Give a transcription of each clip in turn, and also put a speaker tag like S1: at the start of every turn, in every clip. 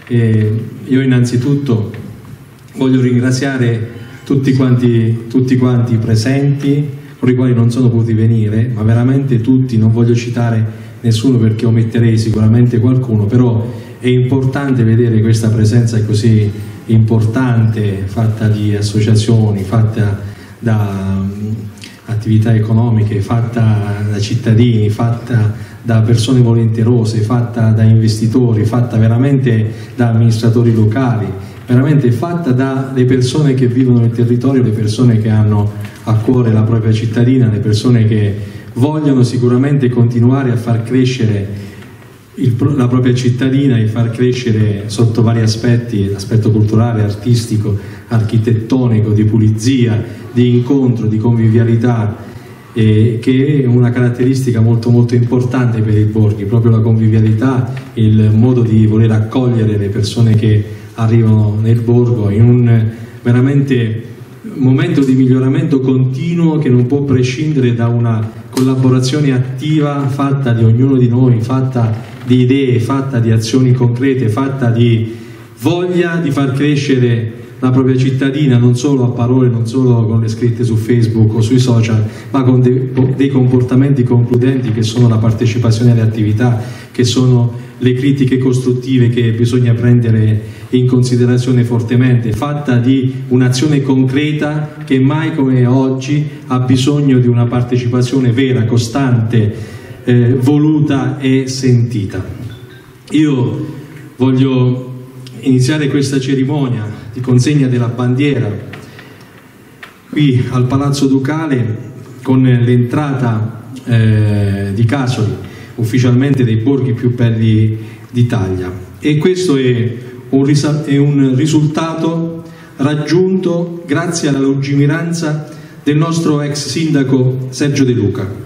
S1: Io innanzitutto voglio ringraziare tutti quanti presenti, con i quali non sono potuti venire, ma veramente tutti, non voglio citare nessuno perché ometterei sicuramente qualcuno, però è importante vedere questa presenza così importante, fatta di associazioni, fatta da attività economiche, fatta da cittadini, fatta da persone volenterose, fatta da investitori, fatta veramente da amministratori locali, veramente fatta dalle persone che vivono nel territorio, le persone che hanno a cuore la propria cittadina, le persone che vogliono sicuramente continuare a far crescere la propria cittadina e far crescere sotto vari aspetti, l'aspetto culturale, artistico, architettonico, di pulizia, di incontro, di convivialità, che è una caratteristica molto molto importante per i borghi, proprio la convivialità, il modo di voler accogliere le persone che arrivano nel borgo in un veramente momento di miglioramento continuo che non può prescindere da una collaborazione attiva fatta di ognuno di noi, fatta di idee, fatta di azioni concrete, fatta di voglia di far crescere la propria cittadina, non solo a parole, non solo con le scritte su Facebook o sui social, ma con dei comportamenti concludenti che sono la partecipazione alle attività, che sono le critiche costruttive che bisogna prendere in considerazione fortemente, fatta di un'azione concreta che mai come oggi ha bisogno di una partecipazione vera, costante, voluta e sentita. Io voglio iniziare questa cerimonia di consegna della bandiera qui al Palazzo Ducale con l'entrata di Casoli, ufficialmente dei borghi più belli d'Italia, e questo è un risultato raggiunto grazie alla lungimiranza del nostro ex sindaco Sergio De Luca.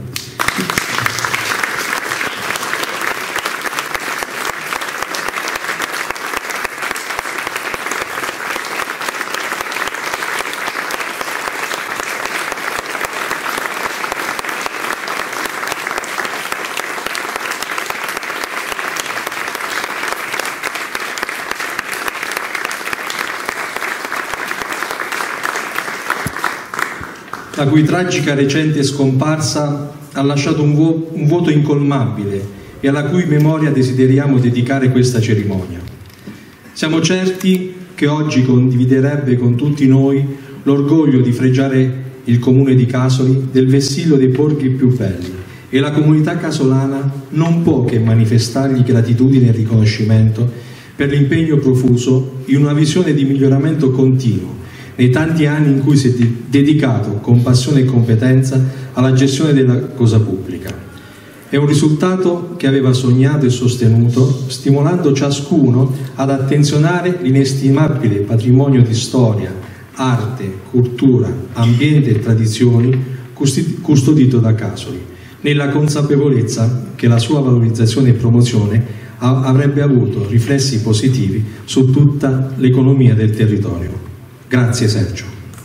S1: La cui tragica recente scomparsa ha lasciato un vuoto incolmabile e alla cui memoria desideriamo dedicare questa cerimonia. Siamo certi che oggi condividerebbe con tutti noi l'orgoglio di fregiare il comune di Casoli del vessillo dei borghi più belli, e la comunità casolana non può che manifestargli gratitudine e riconoscimento per l'impegno profuso in una visione di miglioramento continuo nei tanti anni in cui si è dedicato con passione e competenza alla gestione della cosa pubblica. È un risultato che aveva sognato e sostenuto, stimolando ciascuno ad attenzionare l'inestimabile patrimonio di storia, arte, cultura, ambiente e tradizioni custodito da Casoli, nella consapevolezza che la sua valorizzazione e promozione avrebbe avuto riflessi positivi su tutta l'economia del territorio. Grazie Sergio.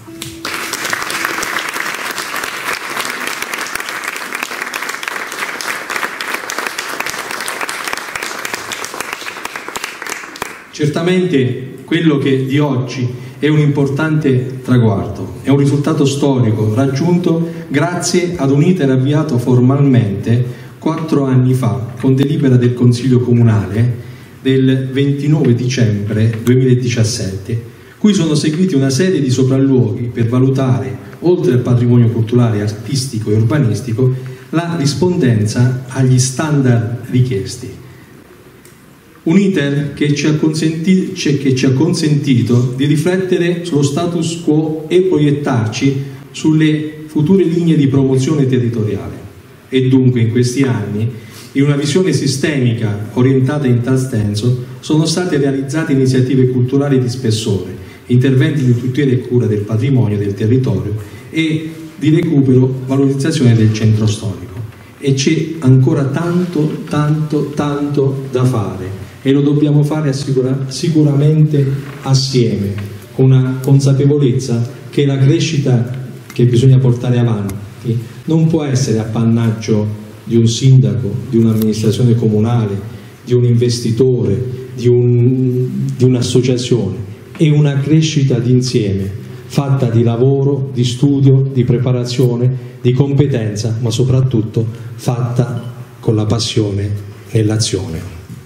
S1: Certamente quello che di oggi è un importante traguardo, è un risultato storico raggiunto grazie ad un iter avviato formalmente 4 anni fa con delibera del Consiglio Comunale del 29 dicembre 2017, cui sono seguiti una serie di sopralluoghi per valutare, oltre al patrimonio culturale, artistico e urbanistico, la rispondenza agli standard richiesti. Un iter che ci ha consentito di riflettere sullo status quo e proiettarci sulle future linee di promozione territoriale. E dunque in questi anni, in una visione sistemica orientata in tal senso, sono state realizzate iniziative culturali di spessore, interventi di tutela e cura del patrimonio del territorio e di recupero, valorizzazione del centro storico. E c'è ancora tanto da fare, e lo dobbiamo fare sicuramente assieme, con una consapevolezza che la crescita che bisogna portare avanti non può essere appannaggio di un sindaco, di un'amministrazione comunale, di un investitore, di un'associazione, è una crescita d'insieme, fatta di lavoro, di studio, di preparazione, di competenza, ma soprattutto fatta con la passione nell'azione.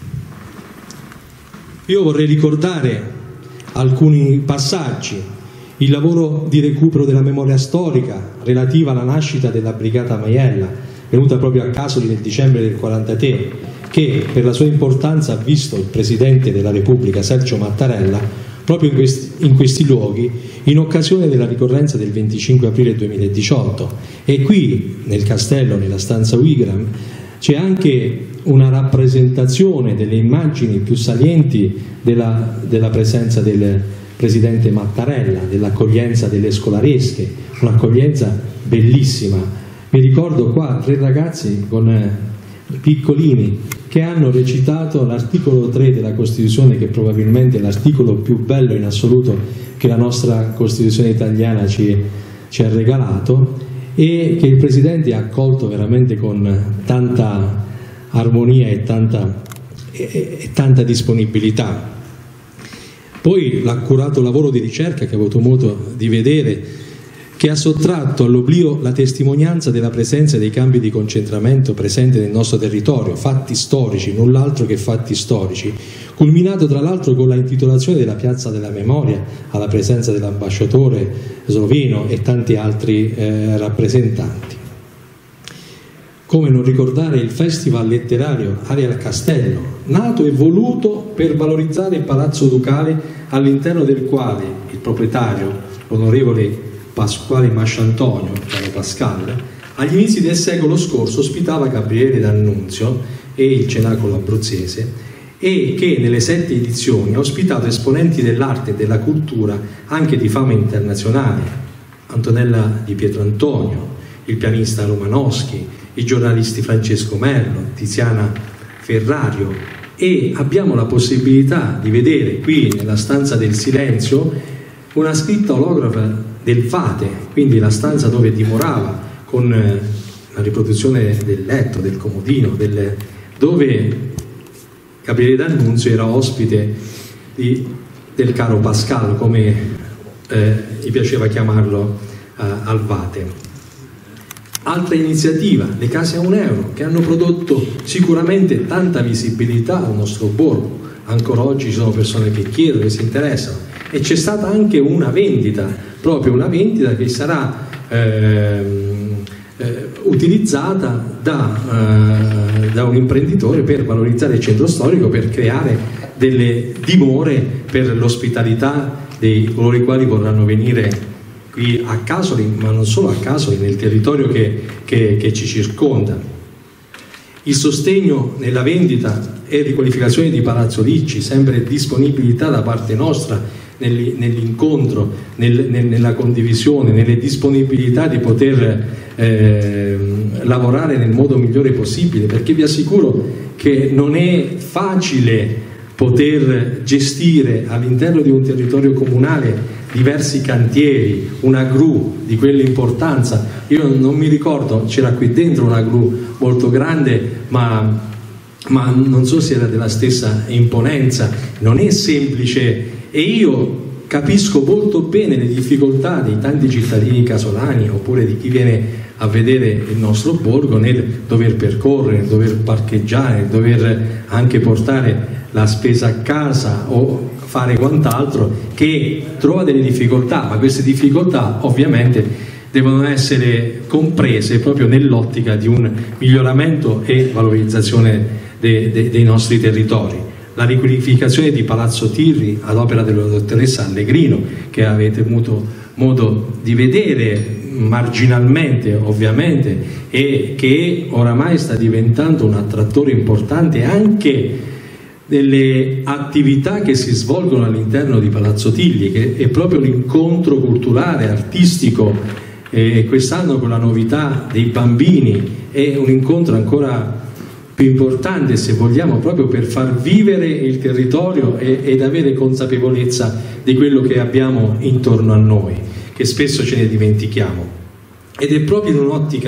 S1: Io vorrei ricordare alcuni passaggi: il lavoro di recupero della memoria storica relativa alla nascita della Brigata Maiella, venuta proprio a Casoli nel dicembre del 1943, che per la sua importanza ha visto il Presidente della Repubblica Sergio Mattarella proprio in questi luoghi in occasione della ricorrenza del 25 aprile 2018. E qui nel castello, nella stanza Wigram, c'è anche una rappresentazione delle immagini più salienti della presenza del Presidente Mattarella, dell'accoglienza delle scolaresche, un'accoglienza bellissima. Mi ricordo qua 3 ragazzi con piccolini che hanno recitato l'articolo 3 della Costituzione, che probabilmente è l'articolo più bello in assoluto che la nostra Costituzione italiana ci ha regalato, e che il Presidente ha accolto veramente con tanta armonia e tanta disponibilità. Poi l'accurato lavoro di ricerca che ho avuto modo di vedere, che ha sottratto all'oblio la testimonianza della presenza dei campi di concentramento presenti nel nostro territorio, fatti storici, null'altro che fatti storici, culminato tra l'altro con la intitolazione della Piazza della Memoria alla presenza dell'ambasciatore sloveno e tanti altri rappresentanti. Come non ricordare il Festival letterario Aria al Castello, nato e voluto per valorizzare il Palazzo Ducale, all'interno del quale il proprietario, l'onorevole Pasquale Masciantonio, Gianni Pascal, agli inizi del secolo scorso ospitava Gabriele D'Annunzio e il Cenacolo Abruzzese, e che nelle 7 edizioni ha ospitato esponenti dell'arte e della cultura anche di fama internazionale: Antonella Di Pietrantonio, il pianista Romanowski, i giornalisti Francesco Merlo, Tiziana Ferrario, e abbiamo la possibilità di vedere qui nella stanza del silenzio una scritta olografa del Vate, quindi la stanza dove dimorava, con la riproduzione del letto, del comodino, dove Gabriele D'Annunzio era ospite del caro Pascal, come gli piaceva chiamarlo al Vate. Altra iniziativa, le case a €1, che hanno prodotto sicuramente tanta visibilità al nostro borgo. Ancora oggi ci sono persone che chiedono, che si interessano, e c'è stata anche una vendita, proprio una vendita che sarà utilizzata da un imprenditore per valorizzare il centro storico, per creare delle dimore per l'ospitalità di coloro i quali vorranno venire qui a Casoli, ma non solo a Casoli, nel territorio che ci circonda. Il sostegno nella vendita e riqualificazione di Palazzo Ricci, sempre disponibilità da parte nostra nell'incontro, nella condivisione, nelle disponibilità di poter lavorare nel modo migliore possibile, perché vi assicuro che non è facile poter gestire all'interno di un territorio comunale diversi cantieri, una gru di quell'importanza. Io non mi ricordo, c'era qui dentro una gru molto grande, ma non so se era della stessa imponenza. Non è semplice, e io capisco molto bene le difficoltà dei tanti cittadini casolani, oppure di chi viene a vedere il nostro borgo, nel dover percorrere, nel dover parcheggiare, nel dover anche portare la spesa a casa o fare quant'altro, che trova delle difficoltà, ma queste difficoltà ovviamente devono essere comprese proprio nell'ottica di un miglioramento e valorizzazione dei nostri territori. La riqualificazione di Palazzo Tirri ad opera della dottoressa Allegrino, che avete avuto modo di vedere marginalmente ovviamente, e che oramai sta diventando un attrattore importante anche delle attività che si svolgono all'interno di Palazzo Tigli, che è proprio l'incontro culturale, artistico, e quest'anno con la novità dei bambini è un incontro ancora più importante, se vogliamo, proprio per far vivere il territorio ed avere consapevolezza di quello che abbiamo intorno a noi, che spesso ce ne dimentichiamo. Ed è proprio in un'ottica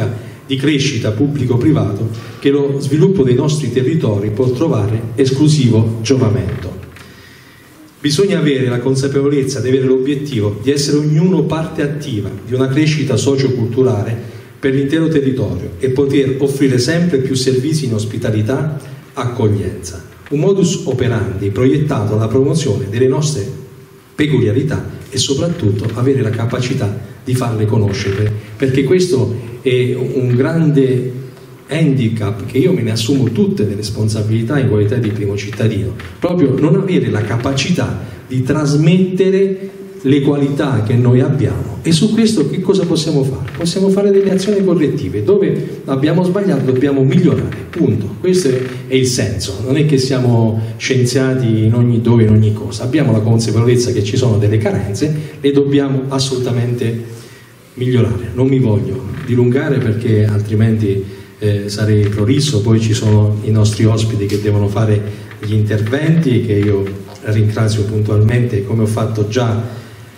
S1: di crescita pubblico-privato che lo sviluppo dei nostri territori può trovare esclusivo giovamento. Bisogna avere la consapevolezza di avere l'obiettivo di essere ognuno parte attiva di una crescita socioculturale per l'intero territorio e poter offrire sempre più servizi in ospitalità, accoglienza. Un modus operandi proiettato alla promozione delle nostre peculiarità e soprattutto avere la capacità di farle conoscere, perché questo è un grande handicap che io me ne assumo tutte le responsabilità in qualità di primo cittadino, proprio non avere la capacità di trasmettere le qualità che noi abbiamo. E su questo che cosa possiamo fare? Possiamo fare delle azioni correttive, dove abbiamo sbagliato dobbiamo migliorare, punto. Questo è il senso, non è che siamo scienziati in ogni dove, in ogni cosa, abbiamo la consapevolezza che ci sono delle carenze e dobbiamo assolutamente migliorare. Non mi voglio dilungare perché altrimenti sarei prolisso, poi ci sono i nostri ospiti che devono fare gli interventi che io ringrazio puntualmente, come ho fatto già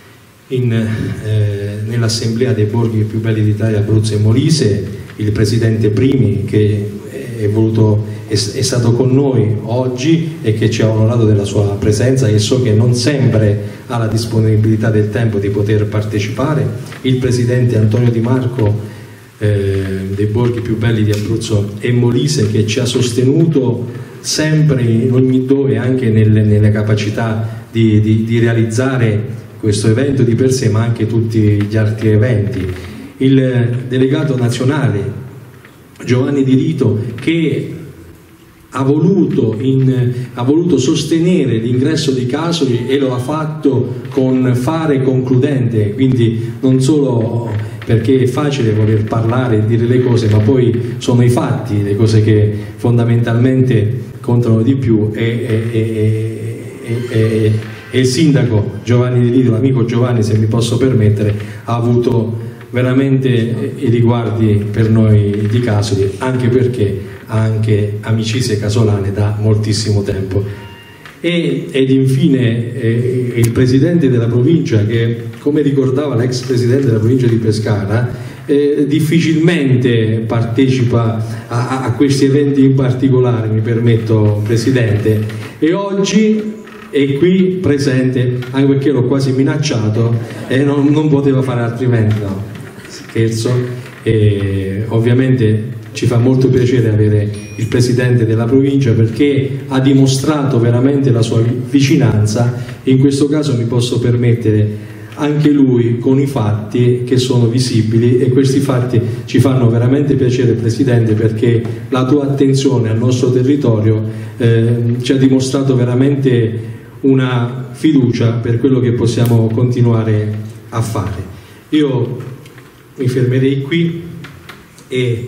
S1: nell'assemblea dei borghi più belli d'Italia, Abruzzo e Molise, il presidente Primi che è stato con noi oggi e che ci ha onorato della sua presenza e so che non sempre ha la disponibilità del tempo di poter partecipare, il presidente Antonio Di Marco dei borghi più belli di Abruzzo e Molise, che ci ha sostenuto sempre in ogni dove, anche nelle capacità di realizzare questo evento di per sé, ma anche tutti gli altri eventi. Il delegato nazionale Giovanni Di Rito, che ha voluto sostenere l'ingresso di Casoli e lo ha fatto con fare concludente, quindi non solo perché è facile voler parlare e dire le cose, ma poi sono i fatti le cose che fondamentalmente contano di più, e il sindaco Giovanni Di Rito, l'amico Giovanni, se mi posso permettere, ha avuto veramente i riguardi per noi di Casoli, anche perché ha anche amicizie casolane da moltissimo tempo. Ed infine il presidente della provincia, che come ricordava l'ex presidente della provincia di Pescara, difficilmente partecipa a questi eventi in particolare, mi permetto, presidente, e oggi è qui presente anche perché l'ho quasi minacciato e non poteva fare altrimenti, no, scherzo. Ovviamente ci fa molto piacere avere il presidente della provincia, perché ha dimostrato veramente la sua vicinanza. In questo caso mi posso permettere anche lui con i fatti che sono visibili, e questi fatti ci fanno veramente piacere, presidente, perché la tua attenzione al nostro territorio ci ha dimostrato veramente una fiducia per quello che possiamo continuare a fare. Io mi fermerei qui e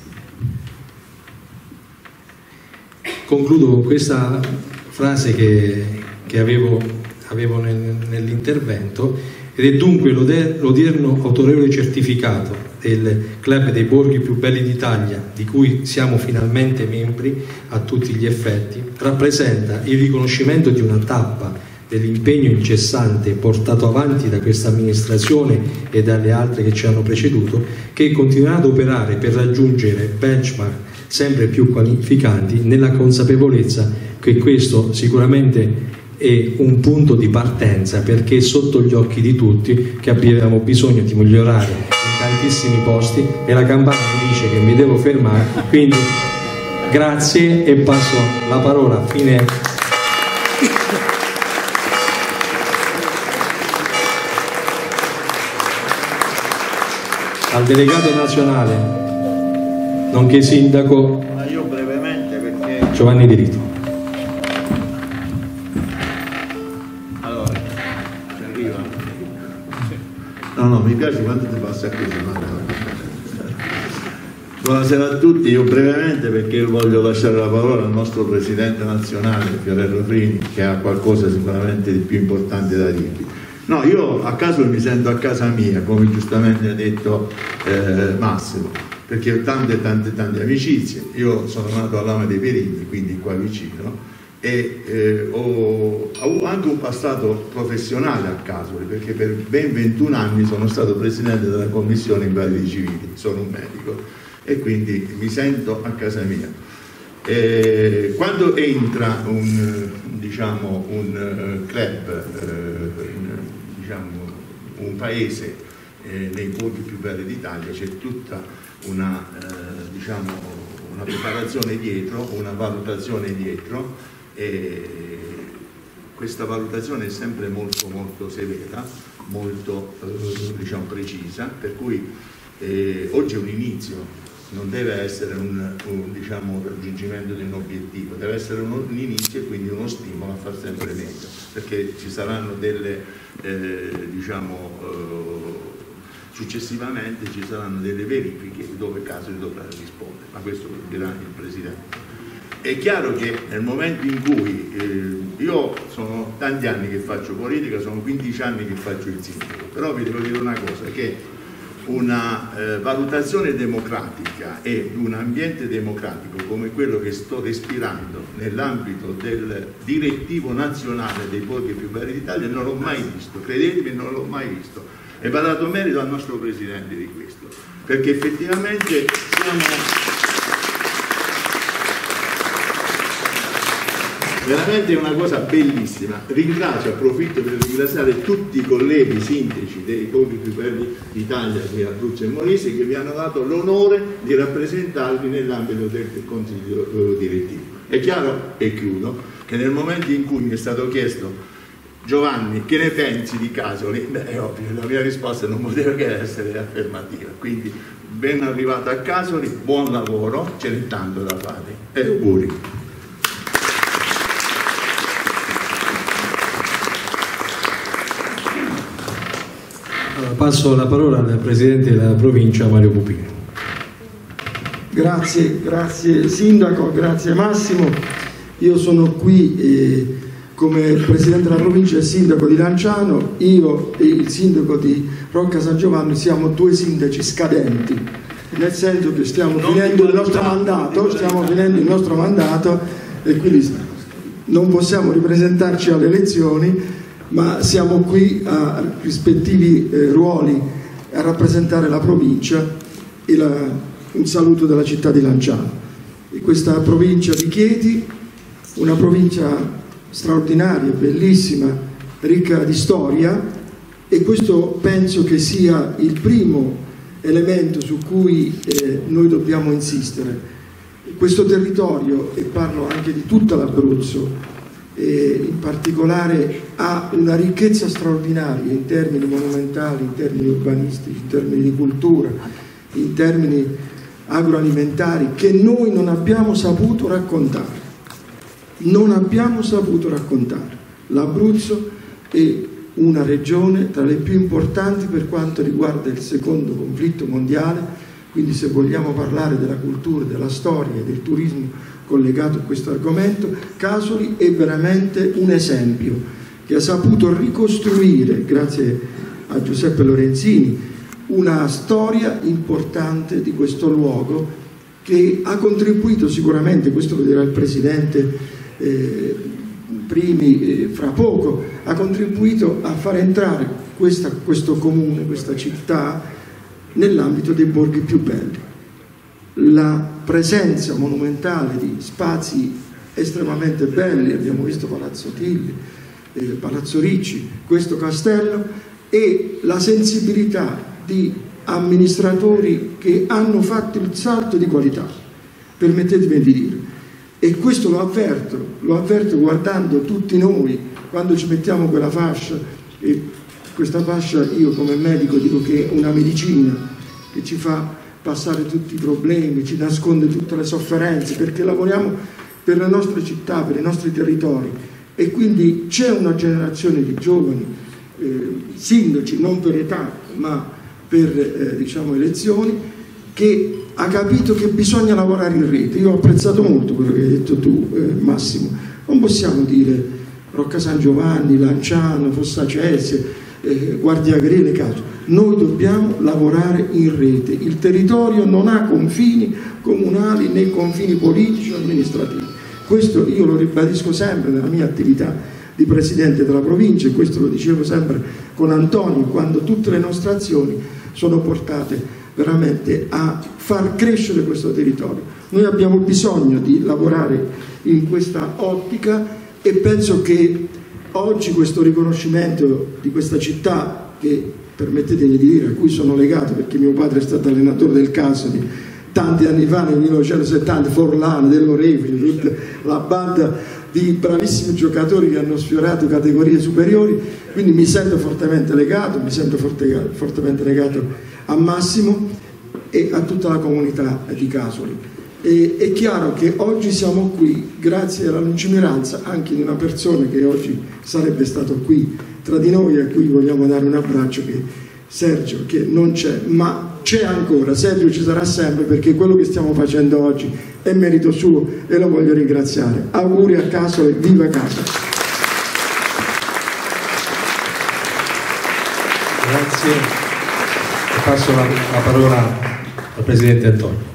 S1: concludo con questa frase che avevo nell'intervento, ed è dunque l'odierno autorevole certificato del Club dei Borghi più belli d'Italia, di cui siamo finalmente membri a tutti gli effetti, rappresenta il riconoscimento di una tappa dell'impegno incessante portato avanti da questa amministrazione e dalle altre che ci hanno preceduto, che continuerà ad operare per raggiungere benchmark sempre più qualificanti, nella consapevolezza che questo sicuramente è un punto di partenza, perché è sotto gli occhi di tutti che abbiamo bisogno di migliorare in tantissimi posti, e la campana mi dice che mi devo fermare, quindi grazie e passo la parola a fine al delegato nazionale nonché sindaco
S2: io brevemente, perché
S1: Giovanni Di Rito.
S2: allora ci arriva. No, mi piace quando ti passa così. Buonasera a tutti, io brevemente, perché voglio lasciare la parola al nostro presidente nazionale Fiorello Frini, che ha qualcosa sicuramente di più importante da dirvi. No, io a caso mi sento a casa mia, come giustamente ha detto Massimo, perché ho tante amicizie. Io sono nato a Lama dei Perigni, quindi qua vicino, e ho avuto anche un passato professionale a Casoli, perché per ben 21 anni sono stato presidente della commissione invalidi civili, sono un medico, e quindi mi sento a casa mia. Quando entra un club, un paese nei borghi più belli d'Italia, c'è tutta una preparazione dietro, una valutazione dietro, e questa valutazione è sempre molto molto severa, molto precisa, per cui oggi è un inizio, non deve essere un raggiungimento di un obiettivo, deve essere un inizio e quindi uno stimolo a far sempre meglio, perché ci saranno successivamente ci saranno delle verifiche dove Casoli dovrà rispondere, ma questo lo dirà il Presidente. È chiaro che nel momento in cui io sono tanti anni che faccio politica, sono 15 anni che faccio il sindaco, però vi devo dire una cosa, che una valutazione democratica e un ambiente democratico come quello che sto respirando nell'ambito del direttivo nazionale dei borghi più belli d'Italia non l'ho mai visto, credetemi, non l'ho mai visto, e va dato merito al nostro Presidente di questo, perché effettivamente siamo veramente una cosa bellissima. Approfitto per ringraziare tutti i colleghi sindaci dei borghi più belli d'Italia di Abruzzo e Molise che vi hanno dato l'onore di rappresentarvi nell'ambito del Consiglio direttivo. È chiaro, e chiudo, che nel momento in cui mi è stato chiesto: Giovanni, che ne pensi di Casoli? È ovvio, la mia risposta non poteva che essere affermativa, quindi ben arrivato a Casoli, buon lavoro, ce n'è tanto da fare e auguri.
S1: Passo la parola al Presidente della Provincia, Mario Pupino.
S3: Grazie Sindaco, grazie Massimo. Io sono qui come Presidente della Provincia e Sindaco di Lanciano. Io e il Sindaco di Rocca San Giovanni siamo due sindaci scadenti, nel senso che stiamo finendo il nostro mandato e quindi non possiamo ripresentarci alle elezioni, ma siamo qui a rispettivi ruoli a rappresentare la provincia e un saluto della città di Lanciano. E questa provincia di Chieti, una provincia straordinaria, bellissima, ricca di storia, e questo penso che sia il primo elemento su cui noi dobbiamo insistere. Questo territorio, e parlo anche di tutta l'Abruzzo, in particolare ha una ricchezza straordinaria in termini monumentali, in termini urbanistici, in termini di cultura, in termini agroalimentari, che noi non abbiamo saputo raccontare. Non abbiamo saputo raccontare. L'Abruzzo è una regione tra le più importanti per quanto riguarda il secondo conflitto mondiale, quindi se vogliamo parlare della cultura, della storia e del turismo collegato a questo argomento, Casoli è veramente un esempio che ha saputo ricostruire, grazie a Giuseppe Lorenzini, una storia importante di questo luogo che ha contribuito sicuramente, questo lo dirà il Presidente fra poco, ha contribuito a far entrare questo comune, questa città, nell'ambito dei borghi più belli. La presenza monumentale di spazi estremamente belli, abbiamo visto Palazzo Tilly, Palazzo Ricci, questo castello, e la sensibilità di amministratori che hanno fatto il salto di qualità, permettetemi di dire, e questo lo avverto guardando tutti noi quando ci mettiamo quella fascia, e questa fascia io come medico dico che è una medicina che ci fa passare tutti i problemi, ci nasconde tutte le sofferenze, perché lavoriamo per le nostre città, per i nostri territori, e quindi c'è una generazione di giovani sindaci, non per età ma per elezioni, che ha capito che bisogna lavorare in rete. Io ho apprezzato molto quello che hai detto tu, Massimo. Non possiamo dire Rocca San Giovanni, Lanciano, Fossacese, Guardia Grele, Caso. Noi dobbiamo lavorare in rete. Il territorio non ha confini comunali né confini politici o amministrativi. Questo io lo ribadisco sempre nella mia attività di Presidente della Provincia, e questo lo dicevo sempre con Antonio, quando tutte le nostre azioni sono portate veramente a far crescere questo territorio. Noi abbiamo bisogno di lavorare in questa ottica e penso che oggi questo riconoscimento di questa città, che permettetemi di dire a cui sono legato perché mio padre è stato allenatore del Cassari tanti anni fa, nel 1970, Forlano, Dell'Orefice, tutta la banda di bravissimi giocatori che hanno sfiorato categorie superiori, quindi mi sento fortemente legato, fortemente legato a Massimo e a tutta la comunità di Casoli. E è chiaro che oggi siamo qui grazie alla lungimiranza anche di una persona che oggi sarebbe stato qui tra di noi, a cui vogliamo dare un abbraccio, che Sergio, che non c'è, ma c'è ancora. Sergio ci sarà sempre, perché quello che stiamo facendo oggi è merito suo e lo voglio ringraziare. Auguri a Casoli, viva Casoli!
S1: Grazie. Passo la parola al Presidente Antonio.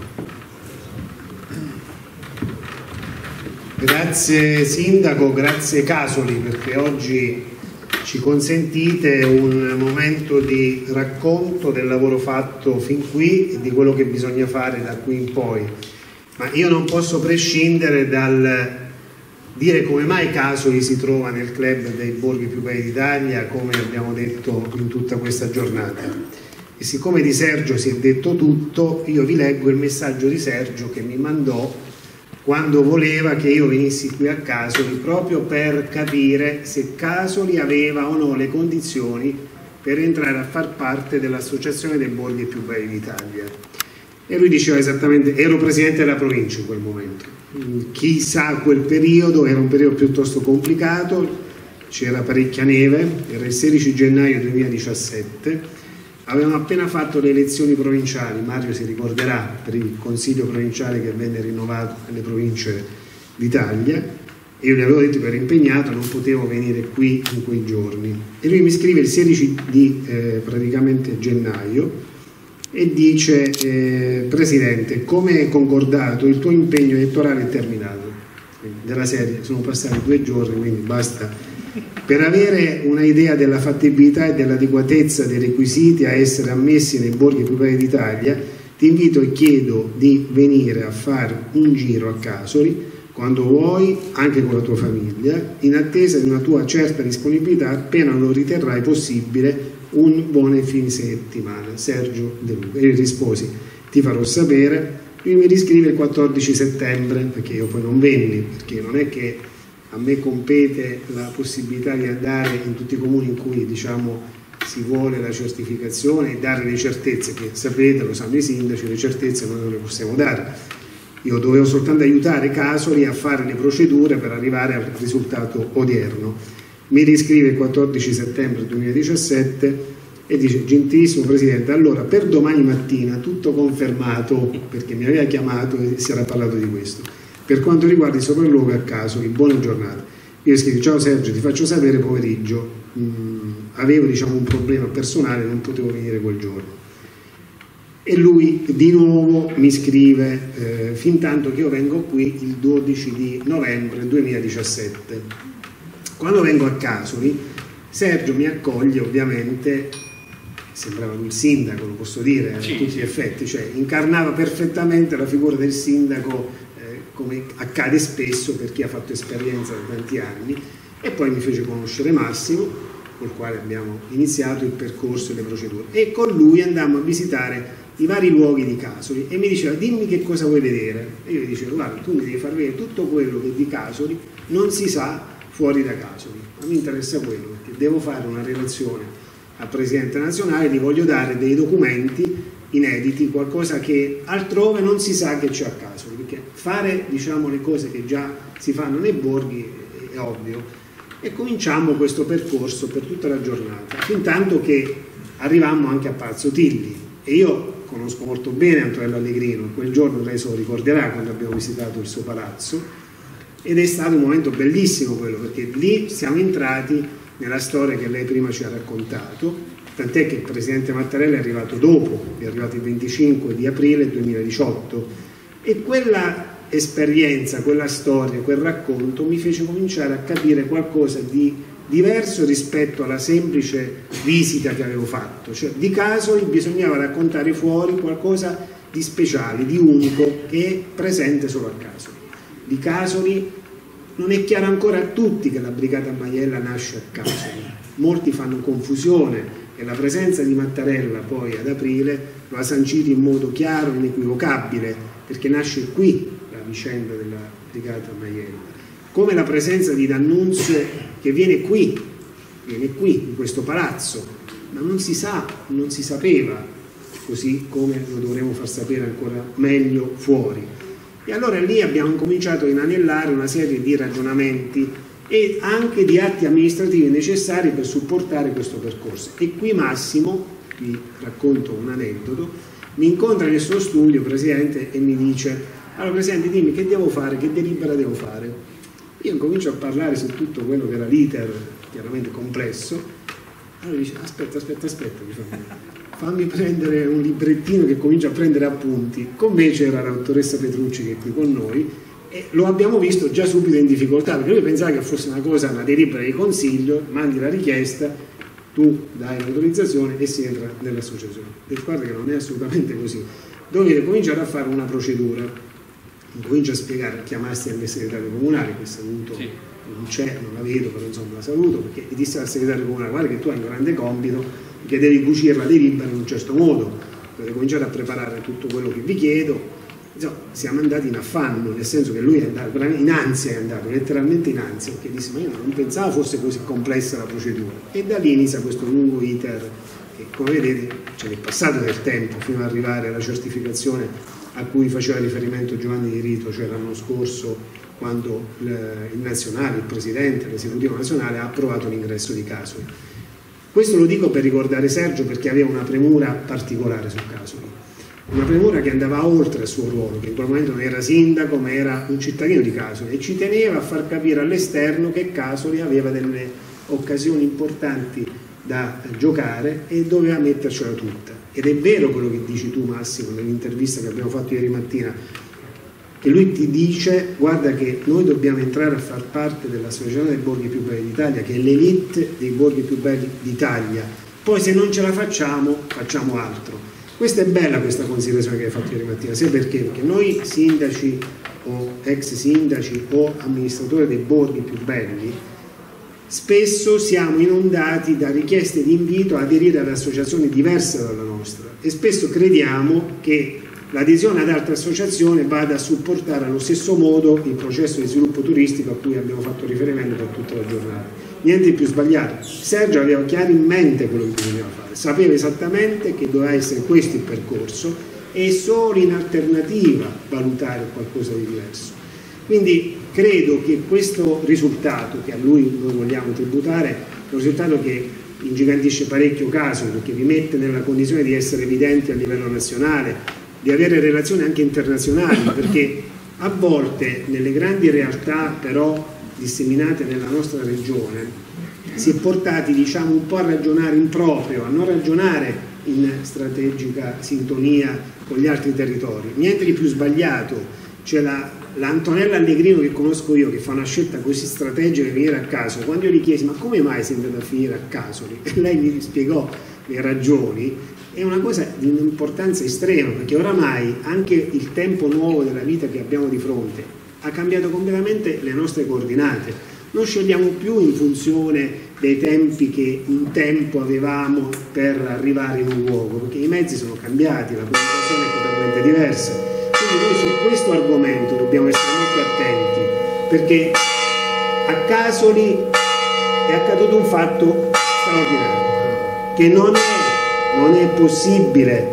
S4: Grazie Sindaco, grazie Casoli, perché oggi ci consentite un momento di racconto del lavoro fatto fin qui e di quello che bisogna fare da qui in poi. Ma io non posso prescindere dal dire come mai Casoli si trova nel club dei borghi più belli d'Italia, come abbiamo detto in tutta questa giornata. E siccome di Sergio si è detto tutto, io vi leggo il messaggio di Sergio che mi mandò quando voleva che io venissi qui a Casoli, proprio per capire se Casoli aveva o no le condizioni per entrare a far parte dell'Associazione dei Borghi più belli d'Italia. E lui diceva esattamente: ero presidente della provincia in quel momento. Chi sa quel periodo, era un periodo piuttosto complicato, c'era parecchia neve, era il 16 gennaio 2017, avevamo appena fatto le elezioni provinciali, Mario si ricorderà, per il consiglio provinciale che venne rinnovato nelle province d'Italia, e io gli avevo detto che ero impegnato, non potevo venire qui in quei giorni. E lui mi scrive il 16 di praticamente gennaio e dice: Presidente, come concordato il tuo impegno elettorale è terminato. Della serie, sono passati 2 giorni, quindi basta. Per avere un'idea della fattibilità e dell'adeguatezza dei requisiti a essere ammessi nei borghi più belli d'Italia, ti invito e chiedo di venire a fare un giro a Casoli quando vuoi, anche con la tua famiglia, in attesa di una tua certa disponibilità appena lo riterrai possibile un buon fine settimana. Sergio De Luca. E io risposi: ti farò sapere. Lui mi riscrive il 14 settembre, perché io poi non venni, perché non è che a me compete la possibilità di andare in tutti i comuni in cui, diciamo, si vuole la certificazione e dare le certezze, che sapete, lo sanno i sindaci, le certezze noi non le possiamo dare. Io dovevo soltanto aiutare Casoli a fare le procedure per arrivare al risultato odierno. Mi riscrive il 14 settembre 2017 e dice: gentilissimo Presidente, allora per domani mattina tutto confermato, perché mi aveva chiamato e si era parlato di questo. Per quanto riguarda il sopralluogo a Casoli, buona giornata. Io scrivo: ciao Sergio, ti faccio sapere pomeriggio, avevo, diciamo, un problema personale, non potevo venire quel giorno. E lui di nuovo mi scrive fin tanto che io vengo qui il 12 di novembre 2017. Quando vengo a Casoli, Sergio mi accoglie, ovviamente, sembrava un sindaco, lo posso dire, a tutti gli effetti, cioè incarnava perfettamente la figura del sindaco, come accade spesso per chi ha fatto esperienza da tanti anni. E poi mi fece conoscere Massimo, col quale abbiamo iniziato il percorso e le procedure, e con lui andammo a visitare i vari luoghi di Casoli e mi diceva: dimmi che cosa vuoi vedere. E io gli dicevo: guarda, tu mi devi far vedere tutto quello che di Casoli non si sa fuori da Casoli, ma mi interessa quello, perché devo fare una relazione al Presidente nazionale, gli voglio dare dei documenti inediti, qualcosa che altrove non si sa che c'è a Casoli, perché fare, diciamo, le cose che già si fanno nei borghi è ovvio. E cominciamo questo percorso per tutta la giornata, fin tanto che arrivammo anche a Palazzo Tilli, e io conosco molto bene Antonello Allegrino. Quel giorno lei se lo ricorderà, quando abbiamo visitato il suo palazzo, ed è stato un momento bellissimo quello, perché lì siamo entrati nella storia che lei prima ci ha raccontato, tant'è che il Presidente Mattarella è arrivato dopo, è arrivato il 25 di aprile 2018, e quella esperienza, quella storia, quel racconto mi fece cominciare a capire qualcosa di diverso rispetto alla semplice visita che avevo fatto. Cioè, di Casoli bisognava raccontare fuori qualcosa di speciale, di unico, che è presente solo a Casoli. Di Casoli non è chiaro ancora a tutti che la Brigata Maiella nasce a Casoli. Molti fanno confusione e la presenza di Mattarella poi ad aprile lo ha sancito in modo chiaro e inequivocabile, perché nasce qui la vicenda della Brigata Maiella. Come la presenza di D'Annunzio che viene qui, in questo palazzo, ma non si sa, non si sapeva, così come lo dovremo far sapere ancora meglio fuori. E allora lì abbiamo cominciato a inanellare una serie di ragionamenti e anche di atti amministrativi necessari per supportare questo percorso. E qui Massimo, vi racconto un aneddoto, mi incontra nel suo studio, Presidente, e mi dice: allora Presidente, dimmi che devo fare, che delibera devo fare. Io incomincio a parlare su tutto quello che era l'iter, chiaramente complesso. Allora dice: aspetta, fammi prendere un librettino, che comincia a prendere appunti. Con me c'era la dottoressa Petrucci, che è qui con noi, e lo abbiamo visto già subito in difficoltà, perché lui pensava che fosse una delibera di consiglio, mandi la richiesta, tu dai l'autorizzazione e si entra nell'associazione. E guarda che non è assolutamente così. Dovete cominciare a fare una procedura. Comincia a spiegare, chiamasti anche il segretario comunale, che saluto, sì. Non c'è, non la vedo, però insomma la saluto, perché disse al segretario comunale: guarda che tu hai un grande compito, che devi cucire la delibera in un certo modo, dovete cominciare a preparare tutto quello che vi chiedo. Insomma, siamo andati in affanno, nel senso che lui è andato in ansia, è andato letteralmente in ansia, perché disse: ma io non pensavo fosse così complessa la procedura. E da lì inizia questo lungo iter che, come vedete, ce n'è passato del tempo fino ad arrivare alla certificazione a cui faceva riferimento Giovanni Di Rito, cioè l'anno scorso, quando il nazionale, il presidente, l'esecutivo nazionale ha approvato l'ingresso di Casoli. Questo lo dico per ricordare Sergio, perché aveva una premura particolare su Casoli, una premura che andava oltre il suo ruolo, che in quel momento non era sindaco ma era un cittadino di Casoli, e ci teneva a far capire all'esterno che Casoli aveva delle occasioni importanti da giocare e doveva mettercela tutta. Ed è vero quello che dici tu, Massimo, nell'intervista che abbiamo fatto ieri mattina, che lui ti dice: guarda che noi dobbiamo entrare a far parte dell'associazione dei borghi più belli d'Italia, che è l'elite dei borghi più belli d'Italia, poi se non ce la facciamo altro. Questa è bella, questa considerazione che hai fatto ieri mattina, sia perché noi sindaci o ex sindaci o amministratori dei borghi più belli spesso siamo inondati da richieste di invito ad aderire ad associazioni diverse dalla nostra, e spesso crediamo che l'adesione ad altre associazioni vada a supportare allo stesso modo il processo di sviluppo turistico a cui abbiamo fatto riferimento per tutta la giornata. Niente di più sbagliato. Sergio aveva chiaro in mente quello che bisognava fare, sapeva esattamente che doveva essere questo il percorso e solo in alternativa valutare qualcosa di diverso. Quindi credo che questo risultato, che a lui noi vogliamo tributare, è un risultato che ingigantisce parecchio Casoli, perché vi mette nella condizione di essere evidenti a livello nazionale, di avere relazioni anche internazionali, perché a volte nelle grandi realtà però disseminate nella nostra regione si è portati, diciamo, un po' a ragionare in proprio, a non ragionare in strategica sintonia con gli altri territori. Niente di più sbagliato. C'è l'Antonella Allegrino, che conosco io, che fa una scelta così strategica di venire a Casoli. Quando io gli chiesi: ma come mai sei andata a finire a Casoli? E lei mi spiegò le ragioni. È una cosa di un'importanza estrema, perché oramai anche il tempo nuovo della vita che abbiamo di fronte ha cambiato completamente le nostre coordinate. Non scegliamo più in funzione dei tempi che un tempo avevamo per arrivare in un luogo, perché i mezzi sono cambiati, la comunicazione è totalmente diversa. Quindi noi su questo argomento dobbiamo essere molto attenti, perché a Casoli è accaduto un fatto straordinario, che non è possibile,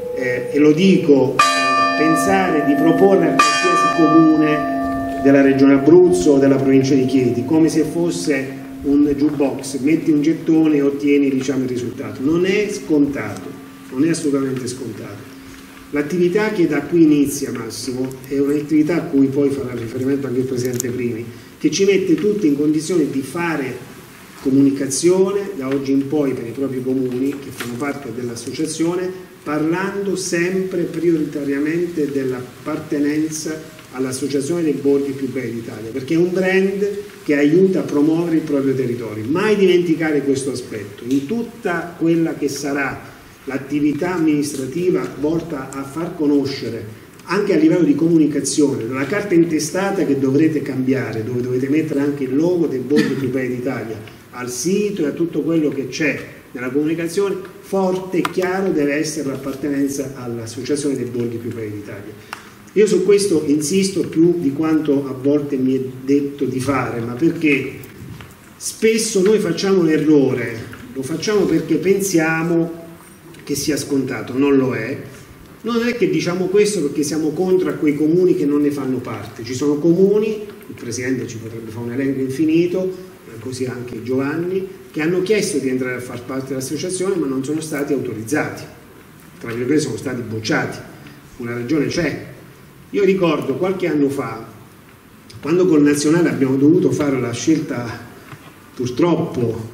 S4: e lo dico, pensare di proporre a qualsiasi comune della regione Abruzzo o della provincia di Chieti come se fosse un jukebox: metti un gettone e ottieni, diciamo, il risultato. Non è scontato, non è assolutamente scontato. L'attività che da qui inizia, Massimo, è un'attività a cui poi farà riferimento anche il Presidente Primi, che ci mette tutti in condizione di fare comunicazione da oggi in poi per i propri comuni che fanno parte dell'associazione, parlando sempre prioritariamente dell'appartenenza all'Associazione dei Borghi più belli d'Italia, perché è un brand che aiuta a promuovere il proprio territorio. Mai dimenticare questo aspetto in tutta quella che sarà l'attività amministrativa volta a far conoscere anche a livello di comunicazione, dalla carta intestata che dovrete cambiare, dove dovete mettere anche il logo dei Borghi più belli d'Italia, al sito e a tutto quello che c'è nella comunicazione, forte e chiaro deve essere l'appartenenza all'Associazione dei Borghi più belli d'Italia. Io su questo insisto più di quanto a volte mi è detto di fare, ma perché spesso noi facciamo l'errore, lo facciamo perché pensiamo che sia scontato, non lo è. Non è che diciamo questo perché siamo contro a quei comuni che non ne fanno parte. Ci sono comuni, il Presidente ci potrebbe fare un elenco infinito, così anche Giovanni, che hanno chiesto di entrare a far parte dell'associazione ma non sono stati autorizzati, tra virgolette sono stati bocciati. Una ragione c'è. Io ricordo qualche anno fa, quando col Nazionale abbiamo dovuto fare la scelta purtroppo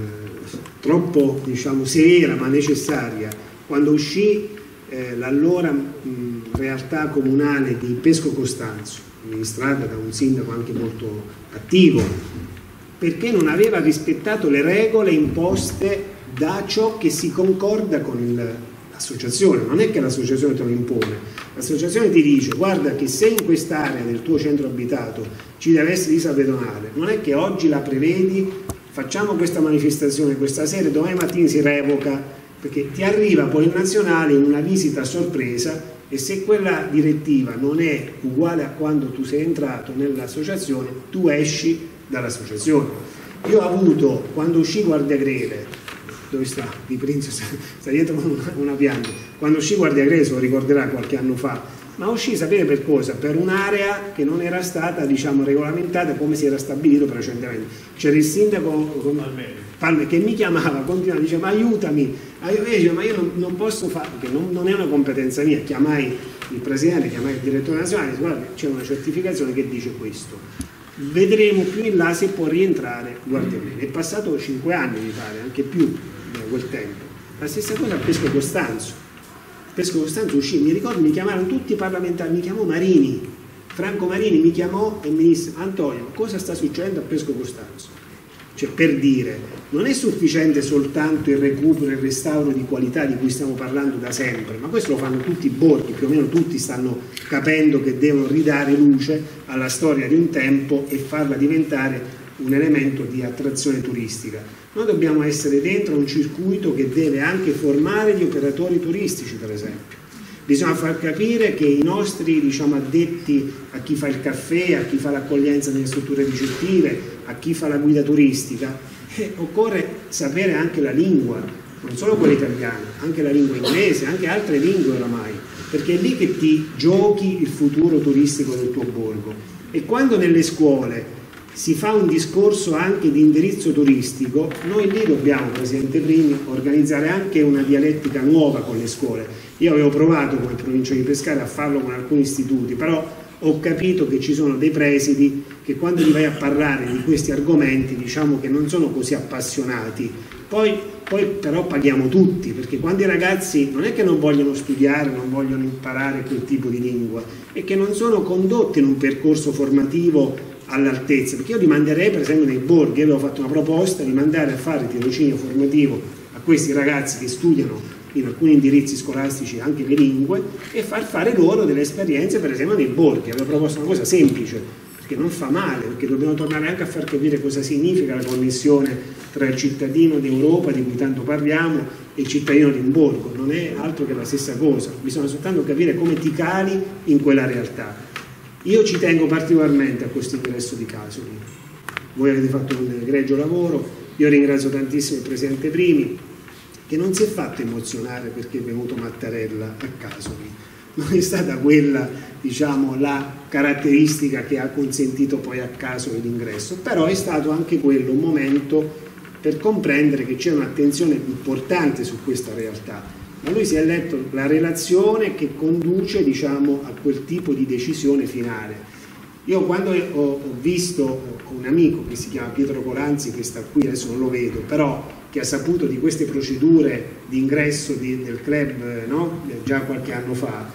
S4: troppo diciamo severa ma necessaria, quando uscì l'allora realtà comunale di Pesco Costanzo, amministrata da un sindaco anche molto attivo, perché non aveva rispettato le regole imposte da ciò che si concorda con l'associazione. Non è che l'associazione te lo impone, l'associazione ti dice guarda che se in quest'area del tuo centro abitato ci deve essere lista pedonale, non è che oggi la prevedi, facciamo questa manifestazione questa sera e domani mattina si revoca, perché ti arriva poi il Nazionale in una visita a sorpresa e se quella direttiva non è uguale a quando tu sei entrato nell'associazione, tu esci dall'associazione. Io ho avuto, quando uscì Guardia Greve, dove sta? Di Prince sta dietro una pianta, quando uscì Guardia Greve, se lo ricorderà qualche anno fa, ma uscì, sapete per cosa? Per un'area che non era stata diciamo regolamentata come si era stabilito precedentemente. C'era il sindaco Palme che mi chiamava continuamente, diceva ma aiutami, ma io non posso fare, perché non è una competenza mia. Chiamai il presidente, chiamai il direttore nazionale, disse guarda c'è una certificazione che dice questo, vedremo più in là se può rientrare Guardia Greve. È passato 5 anni mi pare, anche più da quel tempo. La stessa cosa a Pesco Costanzo. Pesco Costanzo uscì, mi ricordo mi chiamarono tutti i parlamentari, mi chiamò Marini, Franco Marini mi chiamò e mi disse Antonio cosa sta succedendo a Pesco Costanzo? Cioè per dire, non è sufficiente soltanto il recupero e il restauro di qualità di cui stiamo parlando da sempre, ma questo lo fanno tutti i borghi, più o meno tutti stanno capendo che devono ridare luce alla storia di un tempo e farla diventare un elemento di attrazione turistica. Noi dobbiamo essere dentro un circuito che deve anche formare gli operatori turistici, per esempio. Bisogna far capire che i nostri diciamo, addetti a chi fa il caffè, a chi fa l'accoglienza nelle strutture ricettive, a chi fa la guida turistica, occorre sapere anche la lingua, non solo quella italiana, anche la lingua inglese, anche altre lingue oramai, perché è lì che ti giochi il futuro turistico del tuo borgo. E quando nelle scuole si fa un discorso anche di indirizzo turistico, noi lì dobbiamo, Presidente Primi, organizzare anche una dialettica nuova con le scuole. Io avevo provato come provincia di Pescara a farlo con alcuni istituti, però ho capito che ci sono dei presidi che quando gli vai a parlare di questi argomenti diciamo che non sono così appassionati. Poi però paghiamo tutti, perché quando i ragazzi non è che non vogliono studiare, non vogliono imparare quel tipo di lingua, è che non sono condotti in un percorso formativo all'altezza, perché io li manderei per esempio nei borghi, avevo fatto una proposta di mandare a fare tirocinio formativo a questi ragazzi che studiano in alcuni indirizzi scolastici anche le lingue e far fare loro delle esperienze per esempio nei borghi. Avevo proposto una cosa semplice, perché non fa male, perché dobbiamo tornare anche a far capire cosa significa la connessione tra il cittadino d'Europa di cui tanto parliamo e il cittadino di un borgo, non è altro che la stessa cosa, bisogna soltanto capire come ti cali in quella realtà. Io ci tengo particolarmente a questo ingresso di Casoli, voi avete fatto un egregio lavoro, io ringrazio tantissimo il Presidente Primi che non si è fatto emozionare perché è venuto Mattarella a Casoli, non è stata quella diciamo la caratteristica che ha consentito poi a Casoli l'ingresso, però è stato anche quello un momento per comprendere che c'è un'attenzione importante su questa realtà. Ma lui si è letto la relazione che conduce diciamo, a quel tipo di decisione finale. Io quando ho visto un amico che si chiama Pietro Colanzi, che sta qui, adesso non lo vedo, però che ha saputo di queste procedure di ingresso del club no? Già qualche anno fa,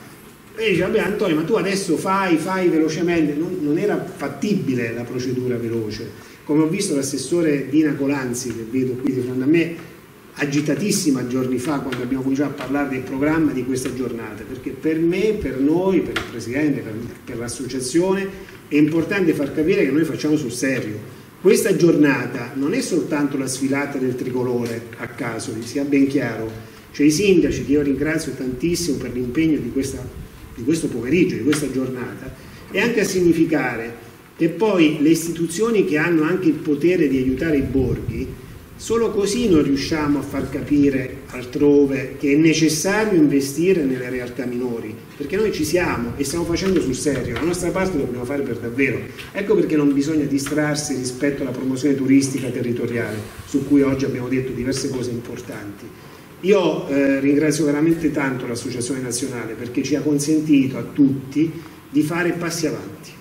S4: E dice, vabbè Antonio, ma tu adesso fai velocemente. Non era fattibile la procedura veloce. Come ho visto l'assessore Dina Colanzi, che vedo qui di fronte a me, agitatissima giorni fa quando abbiamo cominciato a parlare del programma di questa giornata, perché per me, per noi, per il Presidente, per l'associazione è importante far capire che noi facciamo sul serio. Questa giornata non è soltanto la sfilata del tricolore a Casoli, sia ben chiaro, cioè i sindaci, che io ringrazio tantissimo per l'impegno di questo pomeriggio, di questa giornata, è anche a significare che poi le istituzioni che hanno anche il potere di aiutare i borghi, solo così noi riusciamo a far capire altrove che è necessario investire nelle realtà minori, perché noi ci siamo e stiamo facendo sul serio, la nostra parte lo dobbiamo fare per davvero. Ecco perché non bisogna distrarsi rispetto alla promozione turistica territoriale, su cui oggi abbiamo detto diverse cose importanti. Io ringrazio veramente tanto l'Associazione Nazionale perché ci ha consentito a tutti di fare passi avanti.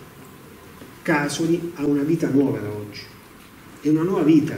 S4: Casoli ha una vita nuova da oggi, è una nuova vita.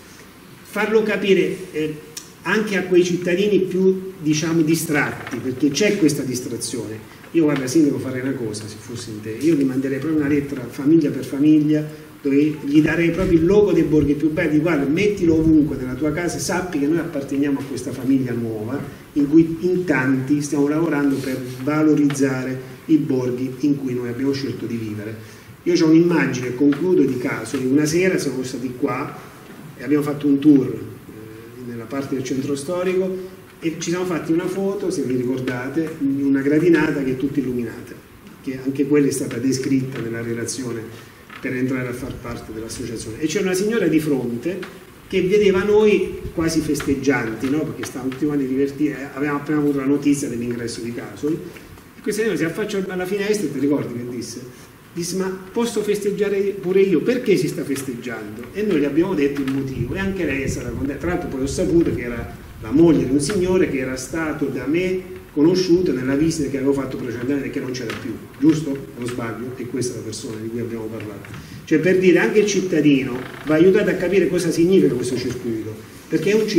S4: Farlo capire anche a quei cittadini più, diciamo, distratti, perché c'è questa distrazione. Io, guarda Sindaco, farei una cosa, se fossi in te, io gli manderei proprio una lettera famiglia per famiglia, dove gli darei proprio il logo dei borghi più belli, guarda, mettilo ovunque nella tua casa, sappi che noi apparteniamo a questa famiglia nuova, in cui in tanti stiamo lavorando per valorizzare i borghi in cui noi abbiamo scelto di vivere. Io ho un'immagine, concludo, di Casoli. Una sera siamo stati qua e abbiamo fatto un tour nella parte del centro storico e ci siamo fatti una foto, se vi ricordate, in una gradinata che è tutta illuminata, che anche quella è stata descritta nella relazione per entrare a far parte dell'associazione. E c'è una signora di fronte che vedeva noi quasi festeggianti, no? Perché stavamo tutti quanti divertiti, avevamo appena avuto la notizia dell'ingresso di Casoli, e questa signora si affaccia alla finestra e ti ricordi che disse? Disse, ma posso festeggiare pure io? Perché si sta festeggiando? E noi gli abbiamo detto il motivo e anche lei sarà contenta. Tra l'altro poi ho saputo che era la moglie di un signore che era stato da me conosciuto nella visita che avevo fatto precedentemente e che non c'era più, giusto? Non sbaglio? E questa è la persona di cui abbiamo parlato. Cioè, per dire, anche il cittadino va aiutato a capire cosa significa questo circuito, perché è un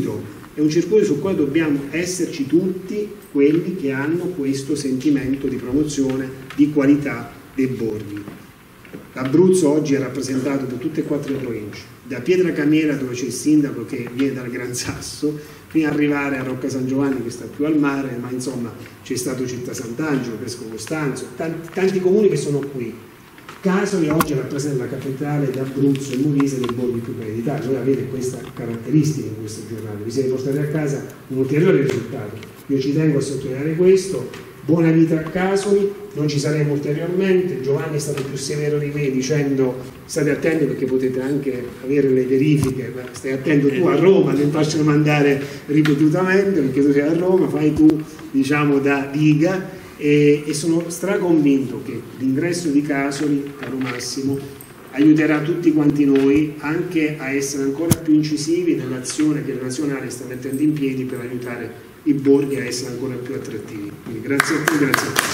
S4: circuito sul quale dobbiamo esserci tutti quelli che hanno questo sentimento di promozione, di qualità dei borghi. L'Abruzzo oggi è rappresentato da tutte e 4 le province, da Pietracamiera, dove c'è il sindaco che viene dal Gran Sasso, fino ad arrivare a Rocca San Giovanni, che sta più al mare, ma insomma c'è stato Città Sant'Angelo, Pesco Costanzo, tanti comuni che sono qui. Casoli oggi rappresenta la capitale d'Abruzzo e Molise dei borghi più belli d'Italia. Voi avete questa caratteristica in questa giornata, vi siete portati a casa un ulteriore risultato. Io ci tengo a sottolineare questo. Buona vita a Casoli, non ci saremo ulteriormente. Giovanni è stato più severo di me dicendo state attenti perché potete anche avere le verifiche, stai attento tu a Roma, non facciano mandare ripetutamente perché tu sei a Roma, fai tu, diciamo, da diga, e sono straconvinto che l'ingresso di Casoli, caro Massimo, aiuterà tutti quanti noi anche a essere ancora più incisivi nell'azione che la Nazionale sta mettendo in piedi per aiutare i borghi a essere ancora più attrattivi. Quindi grazie a tutti, grazie a tutti.